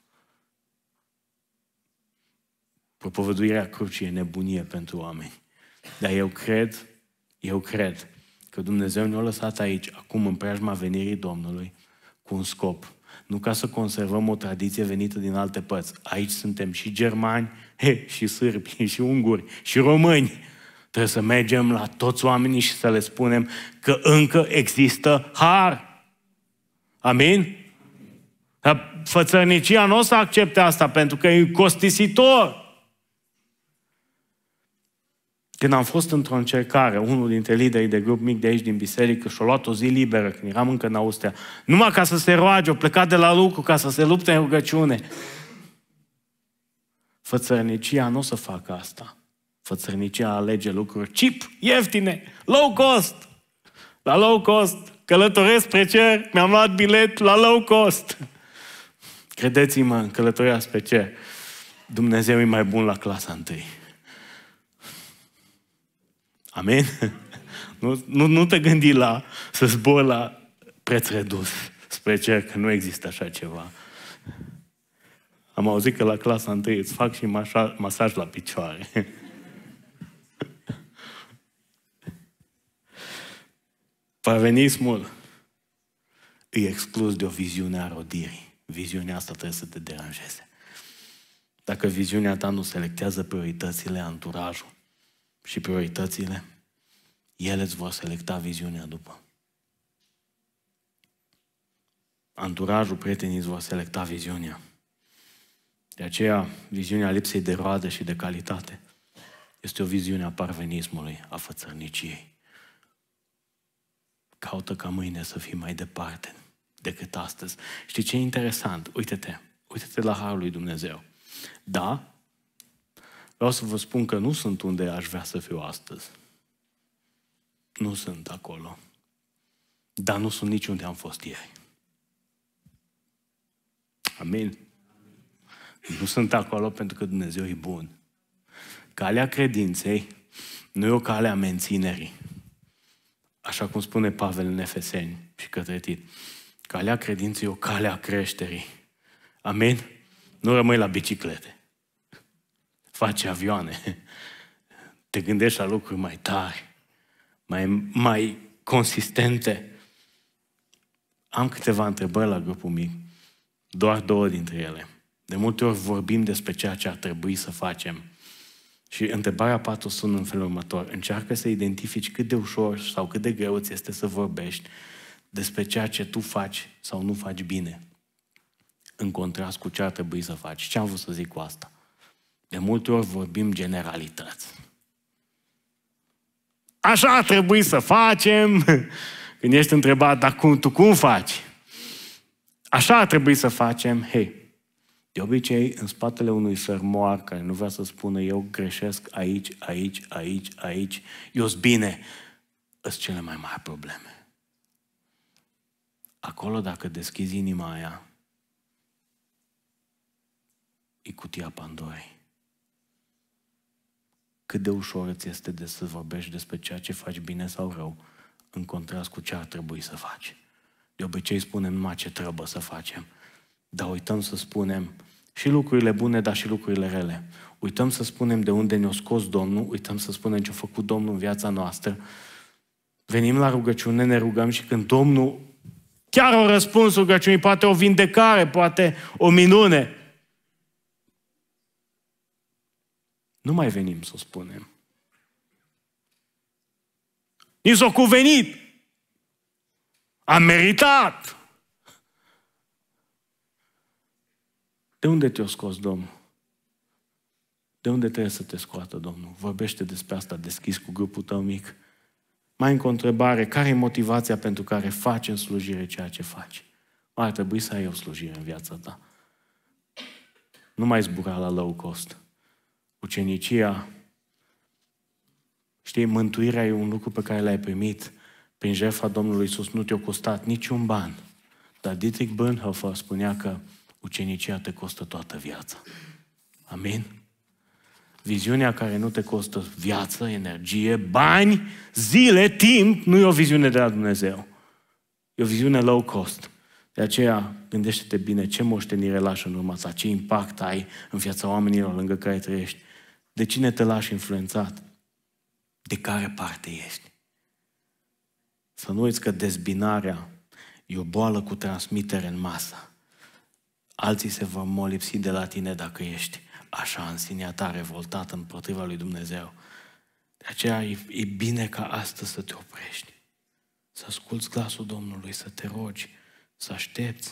[SPEAKER 7] Propovăduirea crucii e nebunie pentru oameni. Dar eu cred că Dumnezeu ne-a lăsat aici, acum în preajma venirii Domnului, cu un scop. Nu ca să conservăm o tradiție venită din alte părți. Aici suntem și germani, și sârbi, și unguri, și români. Trebuie să mergem la toți oamenii și să le spunem că încă există har. Amin? Dar fățărnicia nu o să accepte asta, pentru că e costisitor. Când am fost într-o încercare, unul dintre liderii de grup mic de aici din biserică și-a luat o zi liberă, când eram încă în Austria, numai ca să se roage, a plecat de la lucru ca să se lupte în rugăciune. Fățărnicia nu o să facă asta. Fățărnicia alege lucruri cheap, ieftine, low cost. La low cost, călătoresc spre cer, mi-am luat bilet la low cost. Credeți-mă, în călătoria spre cer, Dumnezeu e mai bun la clasa 1. Amin? Nu te gândi să zbori la preț redus spre cer, că nu există așa ceva. Am auzit că la clasa 1 îți fac și masaj la picioare. Pavenismul îi exclus de o viziune a rodirii. Viziunea asta trebuie să te deranjeze. Dacă viziunea ta nu selectează prioritățile, anturajul și prioritățile, ele îți vor selecta viziunea după. Anturajul, prietenii îți vor selecta viziunea. De aceea, viziunea lipsei de roade și de calitate este o viziune a parvenismului, a fățărniciei. Caută ca mâine să fii mai departe decât astăzi. Știi ce e interesant? Uite-te la harul lui Dumnezeu. Da, vreau să vă spun că nu sunt unde aș vrea să fiu astăzi. Nu sunt acolo. Dar nu sunt nici unde am fost ieri. Amin? Nu sunt acolo pentru că Dumnezeu e bun. Calea credinței nu e o cale a menținerii. Așa cum spune Pavel în Efeseni și către Tit. Calea credinței e o cale a creșterii. Amin? Nu rămâi la biciclete. Faci avioane. Te gândești la lucruri mai tari, mai consistente. Am câteva întrebări la grupul mic, doar 2 dintre ele. De multe ori vorbim despre ceea ce ar trebui să facem. Și întrebarea 4 sună în felul următor. Încearcă să identifici cât de ușor sau cât de greu ți este să vorbești despre ceea ce tu faci sau nu faci bine, în contrast cu ce ar trebui să faci. Ce am vrut să zic cu asta? De multe ori vorbim generalități. Așa ar trebui să facem. Când ești întrebat, dar tu cum faci? Așa ar trebui să facem. Hei, de obicei, în spatele unui fermoar care nu vrea să spună eu greșesc aici, eu-s bine, îs cele mai mari probleme. Acolo, dacă deschizi inima aia, e cutia Pandorei. Cât de ușor îți este de să vorbești despre ceea ce faci bine sau rău, în contrast cu ce ar trebui să faci. De obicei spunem numai ce trebuie să facem, dar uităm să spunem și lucrurile bune, dar și lucrurile rele. Uităm să spunem de unde ne-a scos Domnul, uităm să spunem ce a făcut Domnul în viața noastră. Venim la rugăciune, ne rugăm și când Domnul chiar o răspuns rugăciunii, poate o vindecare, poate o minune, nu mai venim să o spunem. Ni s-a cuvenit. Am meritat. De unde te-a scos Domnul? De unde trebuie să te scoată Domnul? Vorbește despre asta deschis cu grupul tău mic. Mai încă o întrebare. Care e motivația pentru care faci în slujire ceea ce faci? Ar trebui să ai o slujire în viața ta. Nu mai zbura la low cost. Ucenicia, știi, mântuirea e un lucru pe care l-ai primit prin jertfa Domnului Iisus, nu te-a costat niciun ban. Dar Dietrich Bonhoeffer spunea că ucenicia te costă toată viața. Amin? Viziunea care nu te costă viață, energie, bani, zile, timp, nu e o viziune de la Dumnezeu. E o viziune low cost. De aceea, gândește-te bine ce moștenire lași în urma ta, ce impact ai în viața oamenilor lângă care trăiești, de cine te lași influențat, de care parte ești. Să nu uiți că dezbinarea e o boală cu transmitere în masă. Alții se vor molipsi de la tine dacă ești așa în sinea ta revoltat împotriva lui Dumnezeu. De aceea e bine ca astăzi să te oprești, să asculți glasul Domnului, să te rogi, să aștepți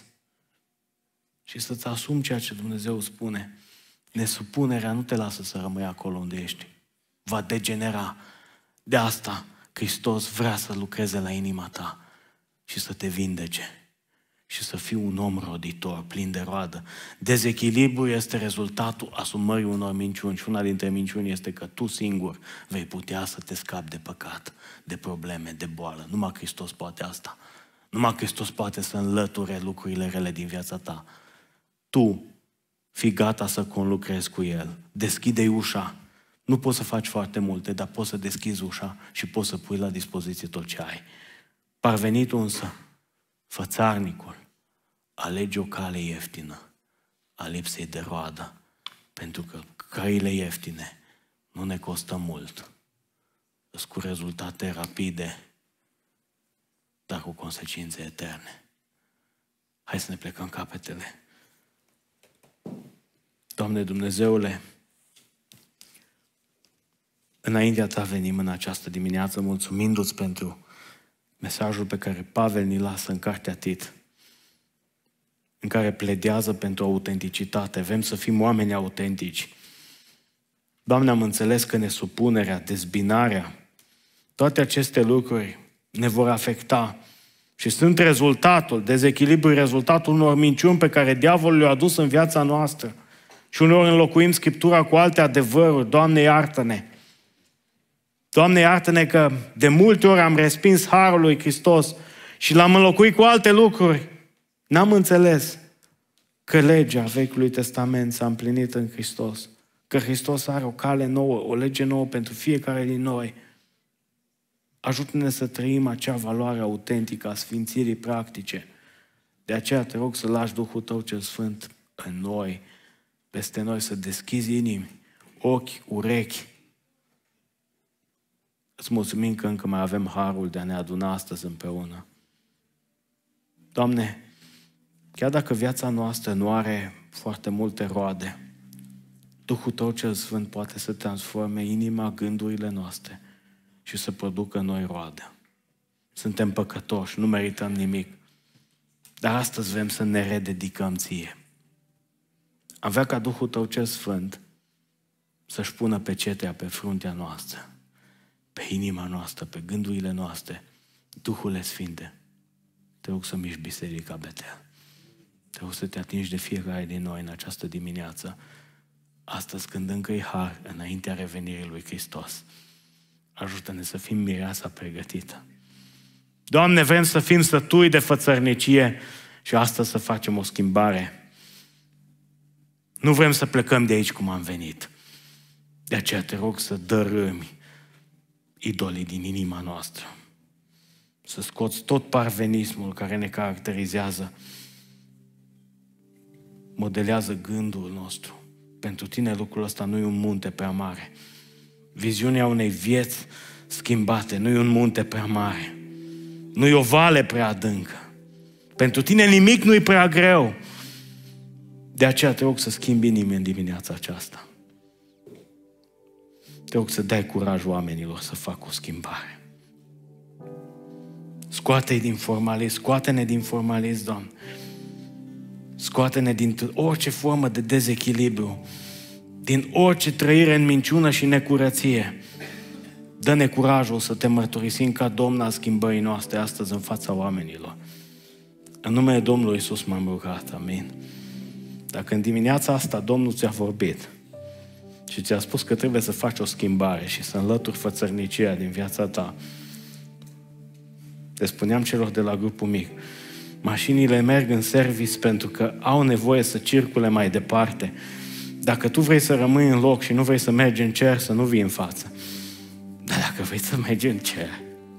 [SPEAKER 7] și să-ți asumi ceea ce Dumnezeu spune. Nesupunerea nu te lasă să rămâi acolo unde ești. Va degenera. De asta Hristos vrea să lucreze la inima ta și să te vindece și să fii un om roditor, plin de roadă. Dezechilibru este rezultatul asumării unor minciuni și una dintre minciuni este că tu singur vei putea să te scapi de păcat, de probleme, de boală. Numai Hristos poate asta. Numai Hristos poate să înlăture lucrurile rele din viața ta. Tu fii gata să conlucrezi cu El. Deschide-i ușa. Nu poți să faci foarte multe, dar poți să deschizi ușa și poți să pui la dispoziție tot ce ai. Parvenitul însă, fățarnicul, alege o cale ieftină a lipsei de roadă, pentru că căile ieftine nu ne costă mult. Îs cu rezultate rapide, dar cu consecințe eterne. Hai să ne plecăm capetele. Doamne Dumnezeule, înaintea Ta venim în această dimineață mulțumindu-ți pentru mesajul pe care Pavel ni lasă în cartea Tit, în care pledează pentru autenticitate. Vrem să fim oameni autentici. Doamne, am înțeles că nesupunerea, dezbinarea, toate aceste lucruri ne vor afecta și sunt rezultatul, dezechilibru, rezultatul unor minciuni pe care diavolul le-a adus în viața noastră. Și uneori înlocuim Scriptura cu alte adevăruri. Doamne, iartă-ne! Doamne, iartă-ne că de multe ori am respins harul lui Hristos și l-am înlocuit cu alte lucruri. N-am înțeles că legea Vechiului Testament s-a împlinit în Hristos, că Hristos are o cale nouă, o lege nouă pentru fiecare din noi. Ajută-ne să trăim acea valoare autentică a sfințirii practice. De aceea te rog să lași Duhul Tău cel Sfânt în noi, peste noi, să deschizi inimi, ochi, urechi. Îți mulțumim că încă mai avem harul de a ne aduna astăzi împreună. Doamne, chiar dacă viața noastră nu are foarte multe roade, Duhul Tău cel Sfânt poate să transforme inima, gândurile noastre și să producă noi roade. Suntem păcătoși, nu merităm nimic, dar astăzi vrem să ne rededicăm Ție. Am vrea ca Duhul Tău cel Sfânt să-și pună pecetea pe fruntea noastră, pe inima noastră, pe gândurile noastre. Duhule Sfinte, te rog să miști Biserica Betel. Te rog să te atingi de fiecare din noi în această dimineață, astăzi când încă e har înaintea revenirii lui Hristos. Ajută-ne să fim mireasa pregătită. Doamne, vrem să fim sătui de fățărnicie și astăzi să facem o schimbare. Nu vrem să plecăm de aici cum am venit. De aceea te rog să dărâmi idolii din inima noastră. Să scoți tot parvenismul care ne caracterizează. Modelează gândul nostru. Pentru tine lucrul ăsta nu e un munte prea mare. Viziunea unei vieți schimbate nu e un munte prea mare. Nu e o vale prea adâncă. Pentru tine nimic nu e prea greu. De aceea te rog să schimbi inimi în dimineața aceasta. Te rog să dai curaj oamenilor să facă o schimbare. Scoate-i din formalism, scoate-ne din formalism, Doamne. Scoate-ne din orice formă de dezechilibru, din orice trăire în minciună și necurăție. Dă-ne curajul să te mărturisim ca Domn al schimbării noastre astăzi în fața oamenilor. În numele Domnului Iisus m-am rugat, amin. Dacă în dimineața asta Domnul ți-a vorbit și ți-a spus că trebuie să faci o schimbare și să înlături fățărnicia din viața ta, le spuneam celor de la grupul mic, mașinile merg în service pentru că au nevoie să circule mai departe. Dacă tu vrei să rămâi în loc și nu vrei să mergi în cer, să nu vii în față. Dar dacă vrei să mergi în cer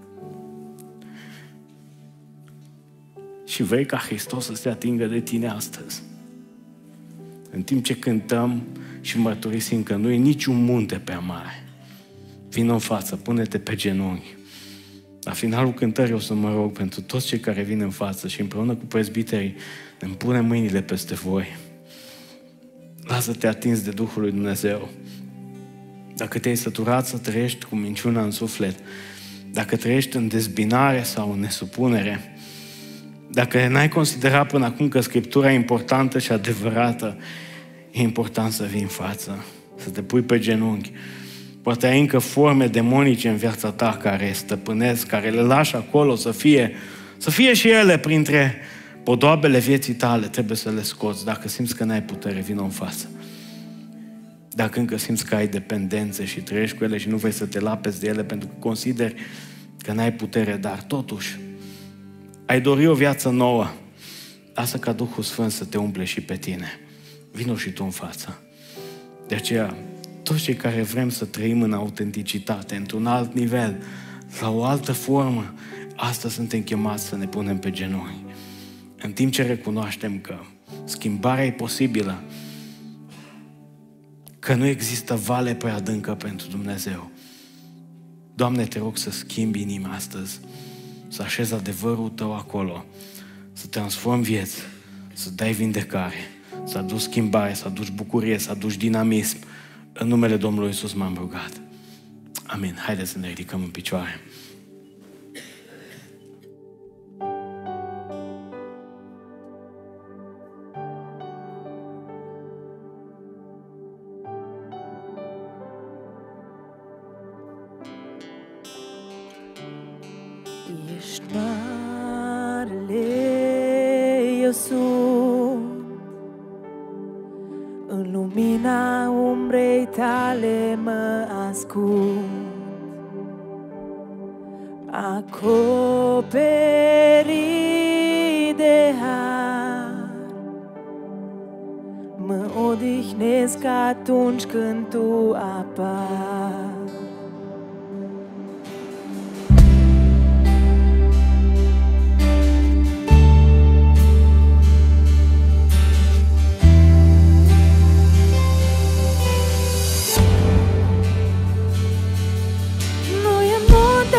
[SPEAKER 7] și vrei ca Hristos să se atingă de tine astăzi, în timp ce cântăm și mărturisim că nu e niciun munte prea mare, vină în față, pune-te pe genunchi. La finalul cântării o să mă rog pentru toți cei care vin în față și împreună cu prezbiterii îmi punem mâinile peste voi. Lasă-te atins de Duhul lui Dumnezeu. Dacă te-ai săturat să trăiești cu minciuna în suflet, dacă trăiești în dezbinare sau în nesupunere, dacă n-ai considerat până acum că Scriptura e importantă și adevărată, e important să vii în față, să te pui pe genunchi. Poate ai încă forme demonice în viața ta care stăpânesc, care le lași acolo să fie și ele printre podoabele vieții tale, trebuie să le scoți. Dacă simți că n-ai putere, vină în față. Dacă încă simți că ai dependențe și trăiești cu ele și nu vrei să te lapezi de ele pentru că consideri că n-ai putere, dar totuși ai dori o viață nouă, lasă ca Duhul Sfânt să te umple și pe tine. Vino și tu în față. De aceea, toți cei care vrem să trăim în autenticitate, într-un alt nivel, la o altă formă, astăzi suntem chemați să ne punem pe genunchi. În timp ce recunoaștem că schimbarea e posibilă, că nu există vale prea adâncă pentru Dumnezeu. Doamne, te rog să schimbi inima astăzi, să așezi adevărul Tău acolo, să transformi vieți, să dai vindecare, să aduci schimbare, să aduci bucurie, să aduci dinamism. În numele Domnului Iisus m-am rugat. Amin. Haideți să ne ridicăm în picioare.
[SPEAKER 2] Ești marele, eu sunt în lumina umbrei tale mă ascund, acoperit de har, mă odihnesc atunci când tu apari.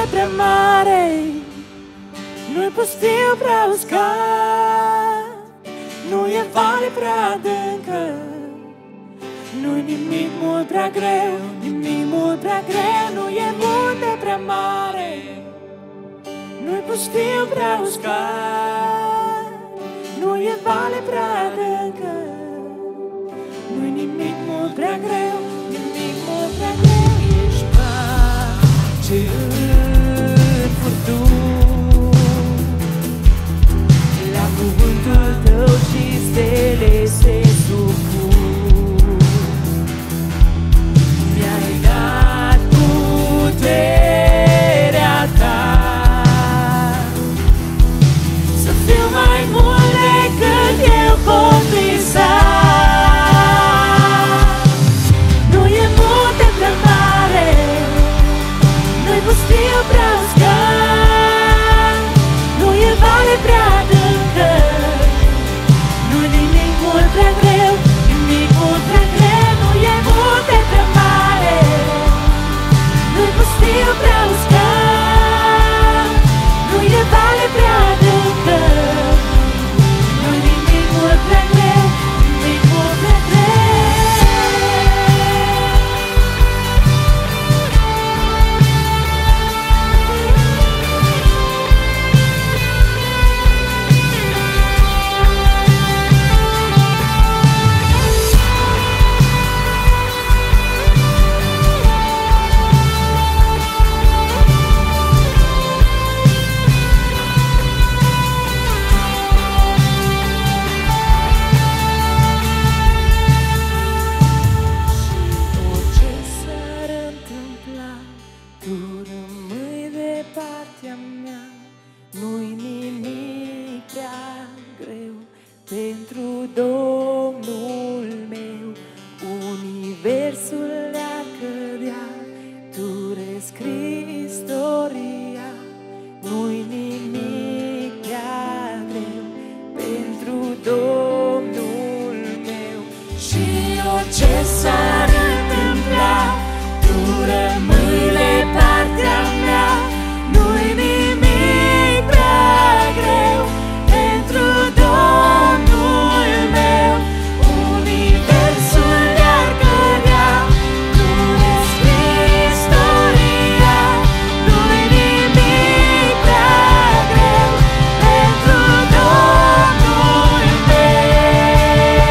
[SPEAKER 2] prea mare, nu-i pustiu prea uscat, nu e vale prea adâncă, nu-i nimic mult prea greu, nimic mult prea greu, nu e munte prea mare, nu-i pustiu prea uscat, nu e vale prea adâncă, nu-i nimic mult prea greu, nimic mult prea greu. Ești pace în furtuni, la cuvântul tău și stele se supun. Mi-ai dat puterea ta să fiu mai mult decât eu pot visa. Nu e munte prea mare, nu-i pustiu prea uscat, nu e vale prea adâncă, nu-i nimic mult prea greu, nimic mult prea greu, nu e munte prea mare, nu-i pustiu prea uscat, nu e vale prea adâncă, nu-i nimic mult prea greu, nimic mult prea greu. Orice s-ar întâmpla, tu rămâi de partea mea. Nu-i nimic prea greu pentru Domnul meu. Universul ar cădea, tu rescrii istoria. Nu-i nimic prea greu pentru Domnul meu. Și orice s-ar întâmpla, tu rămâi de partea mea. Nu-i nimic prea greu pentru Domnul meu. Universul ar cădea, tu rescrii istoria. Nu-i nimic prea greu pentru Domnul meu.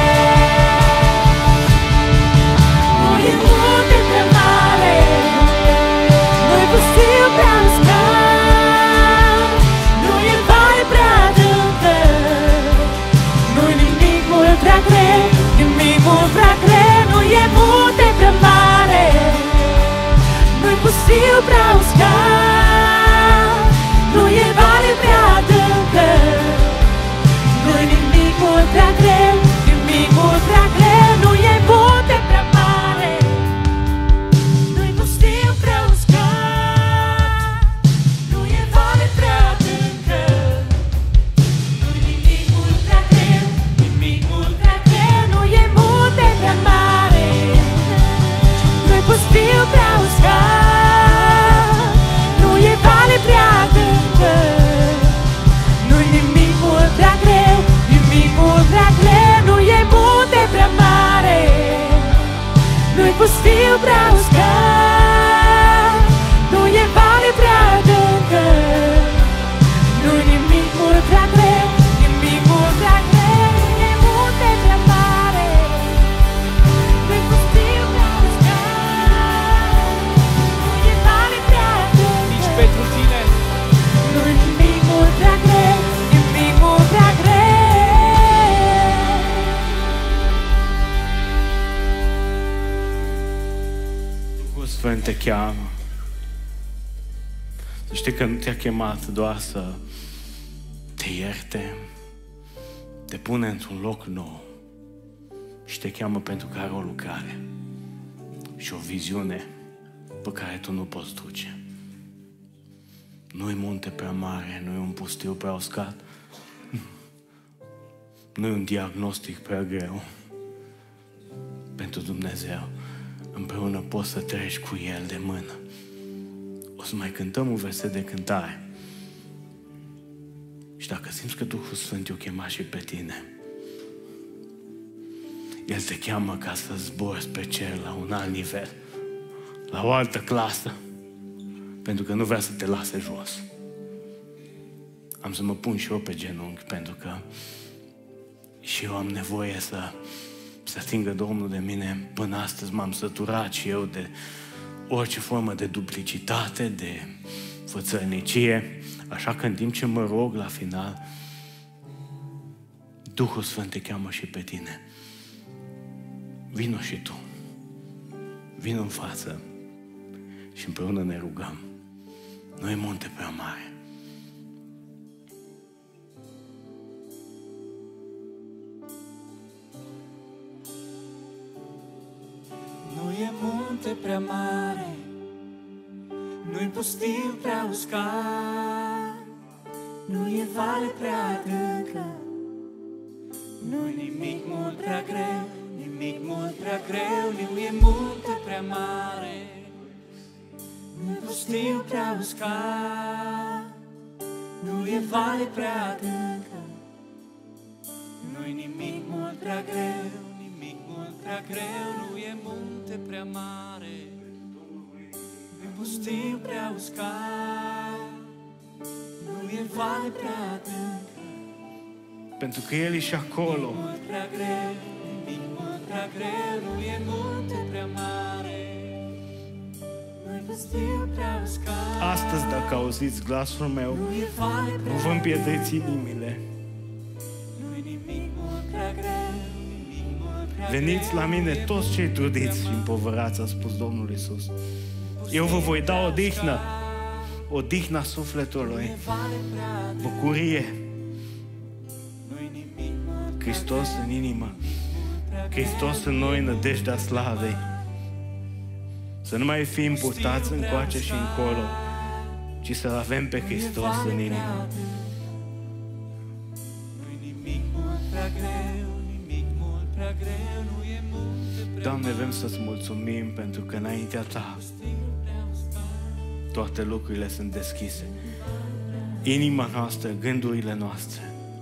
[SPEAKER 2] Nu e munte prea mare, nu-i pustiu prea uscat, nu e vale prea adâncă, nu-i nimic mult prea greu, nimic mult prea greu, nu e munte prea mare, nu-i pustiu prea uscat, nu e vale prea adâncă, nu-i nimic mult prea greu, nimic mult prea greu, nu e munte prea mare, nu-i pustiu prea uscat, nu e vale prea adâncă, nu-i nimic mult prea greu, nimic mult prea greu, nu e munte prea mare, nu-i pustiu prea uscat, nu e vale prea adâncă, nu-i nimic mult prea greu, nimic mult prea greu, nu e munte prea mare, nu-i pustiu prea uscat, nu e vale prea adâncă, nu-i nimic mult prea greu, nimic mult prea greu, nu e munte prea mare, nu-i pustiu prea uscat, nu e vale prea adâncă.
[SPEAKER 1] Nici pentru tine.
[SPEAKER 2] Nu-i nimic mult prea greu, nimic mult prea greu.
[SPEAKER 7] Duhul Sfânt te cheamă. Să știi că nu te-a chemat doar să te ierte, te pune într-un loc nou și te cheamă pentru că are o lucrare și o viziune pe care tu nu poți duce. Nu-i munte prea mare, nu-i un pustiu prea uscat, nu-i un diagnostic prea greu. Pentru Dumnezeu, împreună poți să treci cu El de mână. O să mai cântăm un verset de cântare. Și dacă simți că Duhul Sfânt te-o chema și pe tine, El te cheamă ca să zbori spre cer la un alt nivel, la o altă clasă, pentru că nu vrea să te lase jos. Am să mă pun și eu pe genunchi, pentru că și eu am nevoie să atingă Domnul de mine. Până astăzi m-am săturat și eu de orice formă de duplicitate, de fățărnicie. Așa că în timp ce mă rog la final, Duhul Sfânt te cheamă și pe tine. Vino și tu. Vino în față și împreună ne rugăm. Nu e munte prea mare.
[SPEAKER 2] Nu e munte prea mare, nu-i pustiu prea uscat, nu e vale prea adâncă, nu-i nimic mult prea greu, nimic mult prea greu, nu e munte prea mare, nu-i pustiu prea uscat, nu e vale prea adâncă, nu-i nimic mult prea greu, nimic mult prea greu, nu e munte prea mare, nu-i pustiu prea uscat, nu e vale prea adâncă,
[SPEAKER 7] Pentru că El e și acolo.
[SPEAKER 2] mult prea greu, nimic mult prea greu, nu e munte prea mare, nu-i pustiu prea uscat,
[SPEAKER 7] Astăzi, dacă auziți glasul meu,
[SPEAKER 2] nu e vale
[SPEAKER 7] nu
[SPEAKER 2] prea
[SPEAKER 7] vă împietriți inimile.
[SPEAKER 2] nu-i nimic mult prea greu, nimic mult prea
[SPEAKER 7] Veniți
[SPEAKER 2] greu,
[SPEAKER 7] la mine
[SPEAKER 2] nu e
[SPEAKER 7] toți cei
[SPEAKER 2] mult
[SPEAKER 7] trudiți și
[SPEAKER 2] prea
[SPEAKER 7] împovărați, a spus Domnul Iisus. Eu vă voi da odihnă, odihna sufletului, bucurie, Hristos în inimă, Hristos în noi, nădejdea slavei. Să nu mai fim purtați încoace și încolo, ci să-L avem pe Hristos în inimă. Doamne, vrem să-ți mulțumim pentru că înaintea Ta toate lucrurile sunt deschise. Inima noastră, gândurile noastre.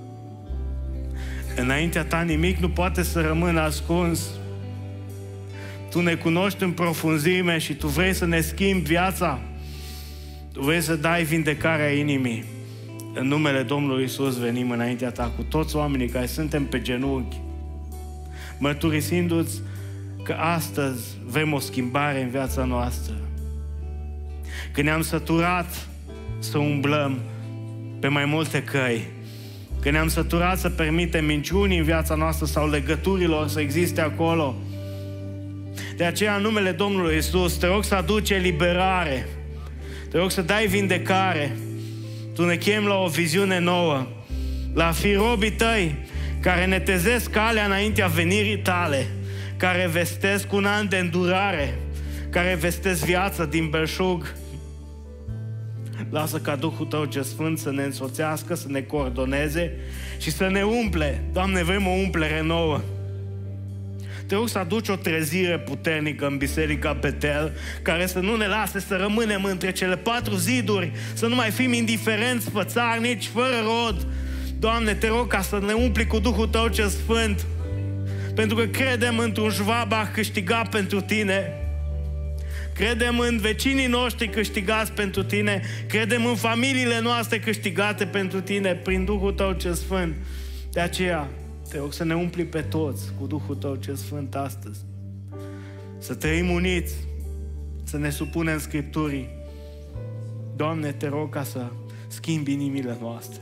[SPEAKER 7] Înaintea Ta nimic nu poate să rămână ascuns. Tu ne cunoști în profunzime și Tu vrei să ne schimbi viața. Tu vrei să dai vindecarea inimii. În numele Domnului Iisus venim înaintea Ta cu toți oamenii care suntem pe genunchi, mărturisindu-ți că astăzi vrem o schimbare în viața noastră. Că ne-am săturat să umblăm pe mai multe căi. Că ne-am săturat să permitem minciuni în viața noastră sau legăturilor să existe acolo. De aceea, în numele Domnului Iisus, te rog să aduci eliberare. Te rog să dai vindecare. Tu ne chem la o viziune nouă, la a fi robii Tăi, care ne tezesc calea înaintea venirii Tale, care vestesc un an de îndurare, care vestesc viața din belșug. Lasă ca Duhul Tău ce Sfânt să ne însoțească, să ne coordoneze și să ne umple. Doamne, vrem o umplere nouă. Te rog să aduci o trezire puternică în Biserica Betel, care să nu ne lase să rămânem între cele 4 ziduri, să nu mai fim indiferenți, fățarnici, fără rod. Doamne, te rog ca să ne umpli cu Duhul Tău cel Sfânt, pentru că credem într-un Schwabach câștigat pentru Tine. Credem în vecinii noștri câștigați pentru Tine. Credem în familiile noastre câștigate pentru Tine prin Duhul Tău cel Sfânt. De aceea, te rog să ne umpli pe toți cu Duhul Tău cel Sfânt astăzi. Să trăim uniți, să ne supunem Scripturii. Doamne, te rog ca să schimbi inimile noastre.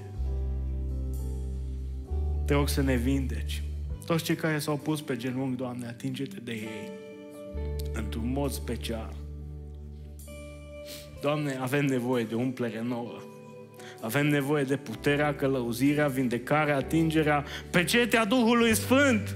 [SPEAKER 7] Te rog să ne vindeci. Toți cei care s-au pus pe genunchi, Doamne, atinge-te de ei într-un mod special. Doamne, avem nevoie de umplere nouă. Avem nevoie de puterea, călăuzirea, vindecarea, atingerea, pecetea Duhului Sfânt.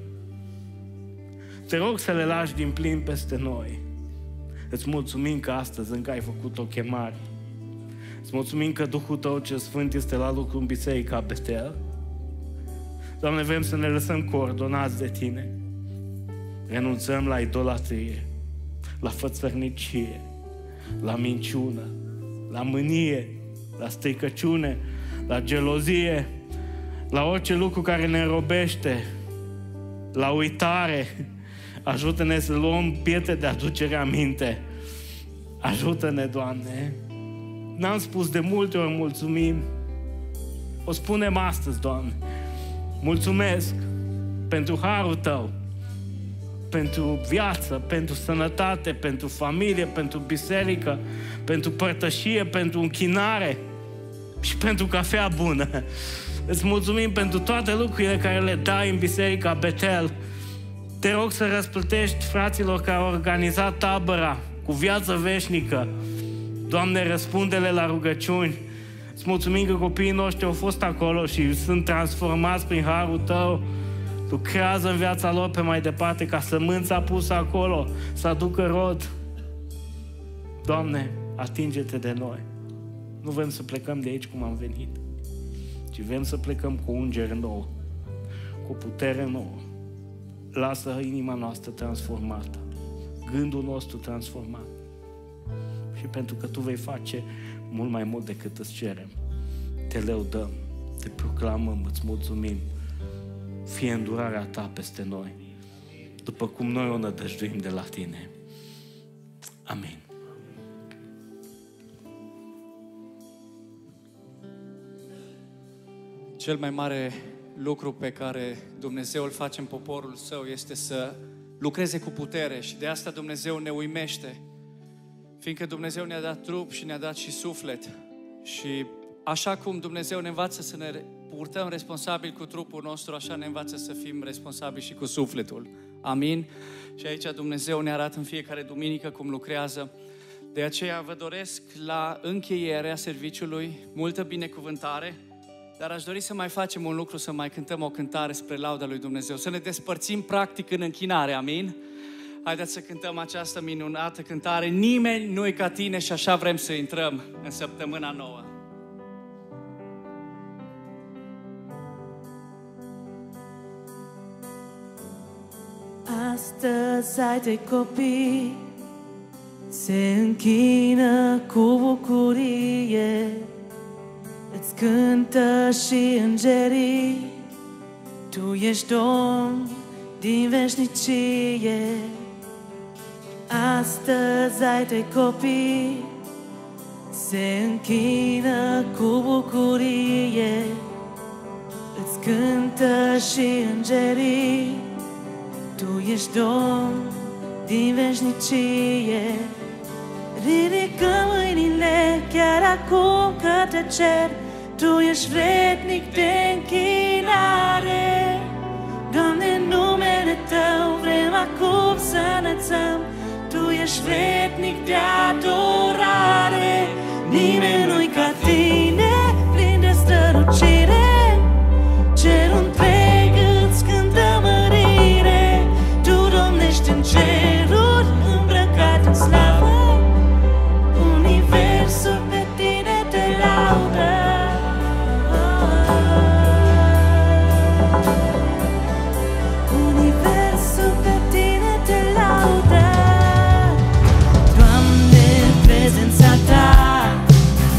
[SPEAKER 7] Te rog să le lași din plin peste noi. Îți mulțumim că astăzi încă ai făcut o chemare. Îți mulțumim că Duhul Tău cel Sfânt este la lucru în Biserica Betel. Doamne, vrem să ne lăsăm coordonați de Tine. Renunțăm la idolatrie, la fățărnicie, la minciună, la mânie, la stricăciune, la gelozie, la orice lucru care ne înrobește, la uitare. Ajută-ne să luăm pietre de aducere aminte. Ajută-ne, Doamne. N-am spus de multe ori mulțumim. O spunem astăzi, Doamne. Mulțumesc pentru harul Tău, pentru viață, pentru sănătate, pentru familie, pentru biserică, pentru părtășie, pentru închinare și pentru cafea bună. Îți mulțumim pentru toate lucrurile care le dai în Biserica Betel. Te rog să răsplătești fraților care au organizat tabăra cu viață veșnică. Doamne, răspunde-le la rugăciuni. Îți mulțumim că copiii noștri au fost acolo și sunt transformați prin harul Tău. Lucrează în viața lor pe mai departe ca sămânța pusă acolo să aducă rod. Doamne, atinge-te de noi. Nu vrem să plecăm de aici cum am venit, ci vrem să plecăm cu o ungere nouă, cu o putere nouă. Lasă inima noastră transformată, gândul nostru transformat. Și pentru că Tu vei face mult mai mult decât îți cerem, Te lăudăm, Te proclamăm, îți mulțumim. Fie îndurarea Ta peste noi, după cum noi o nădăjduim de la Tine. Amin.
[SPEAKER 1] Cel mai mare lucru pe care Dumnezeu îl face în poporul Său este să lucreze cu putere și de asta Dumnezeu ne uimește, fiindcă Dumnezeu ne-a dat trup și ne-a dat și suflet. Și așa cum Dumnezeu ne învață să ne purtăm responsabil cu trupul nostru, așa ne învață să fim responsabili și cu sufletul. Amin? Și aici Dumnezeu ne arată în fiecare duminică cum lucrează. De aceea vă doresc la încheierea serviciului multă binecuvântare, dar aș dori să mai facem un lucru, să mai cântăm o cântare spre lauda lui Dumnezeu, să ne despărțim practic în închinare, amin? Haideți să cântăm această minunată cântare, Nimeni nu-i ca Tine, și așa vrem să intrăm în săptămâna nouă.
[SPEAKER 2] Astăzi ai Tăi copii se închină cu bucurie, îți cântă și îngerii, Tu ești Domn din veșnicie. Astăzi ai Tăi copii se închină cu bucurie, îți cântă și îngerii, Tu ești Domn din veșnicie. Ridică mâinile chiar acum către cer, Tu ești vrednic de închinare. Doamne, în numele Tău vrem acum să înălțăm, Tu ești vrednic de adorare. Nimeni nu-i ca Tine, plin de strălucire, cerul întreg îți cântă mărire. Tu domnești în ceruri, îmbrăcat în slavă, universul pe Tine te laudă. Universul pe Tine te laudă. Doamne, prezența Ta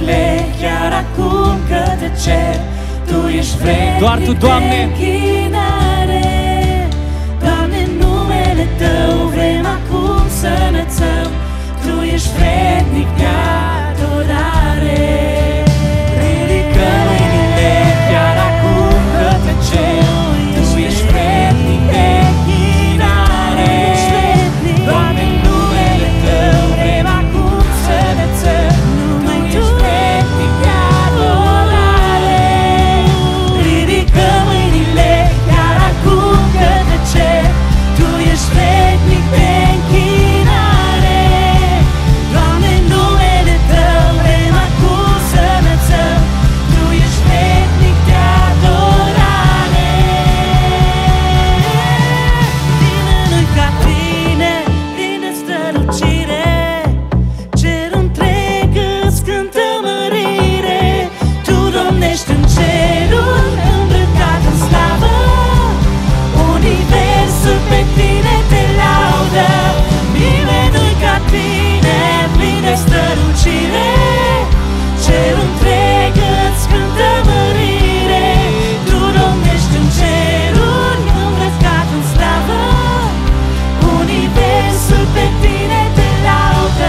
[SPEAKER 2] mâinile chiar acum către cer. Tu ești vrednic.
[SPEAKER 1] Doar Tu, Doamne.
[SPEAKER 2] de închinare. Doamne, în numele Tău vrem acum să înălțăm. Tu ești vrednic de adorare. Ridică mâinile chiar acum către cer. Tu ești vrednic de închinare. Doamne, în numele Tău vrem acum să înălțăm. Tu ești vrednic de adorare. Ridică mâinile chiar acum către cer. Tu ești vrednic de închinare. Doamne, în numele Tău vrem acum să înălțăm. Tu ești vrednic de adorare. Din ca Tine, plin de strălucire, cerul întreg îți cântă mărire. Tu domnești în cerul, îmbrăcat în slavă. Universul pe Tine te laudă. Nimeni nu-i ca Tine, plin de strălucire, cerul întreg îți cântă mărire. Tu domnești în cerul, îmbrăcat în slavă. Universul pe Tine te laudă.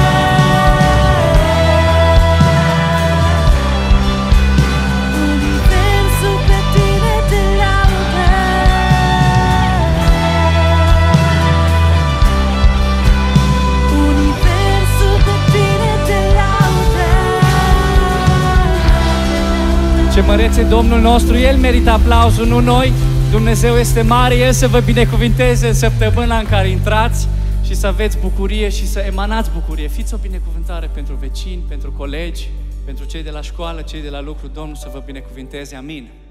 [SPEAKER 2] Universul pe Tine te laudă. Universul pe Tine te laudă.
[SPEAKER 1] Ce măreț e Domnul nostru, El merită aplausul, nu noi. Dumnezeu este mare, El să vă binecuvinteze în săptămâna în care intrați și să aveți bucurie și să emanați bucurie. Fiți o binecuvântare pentru vecini, pentru colegi, pentru cei de la școală, cei de la lucru. Domnul să vă binecuvinteze. Amin.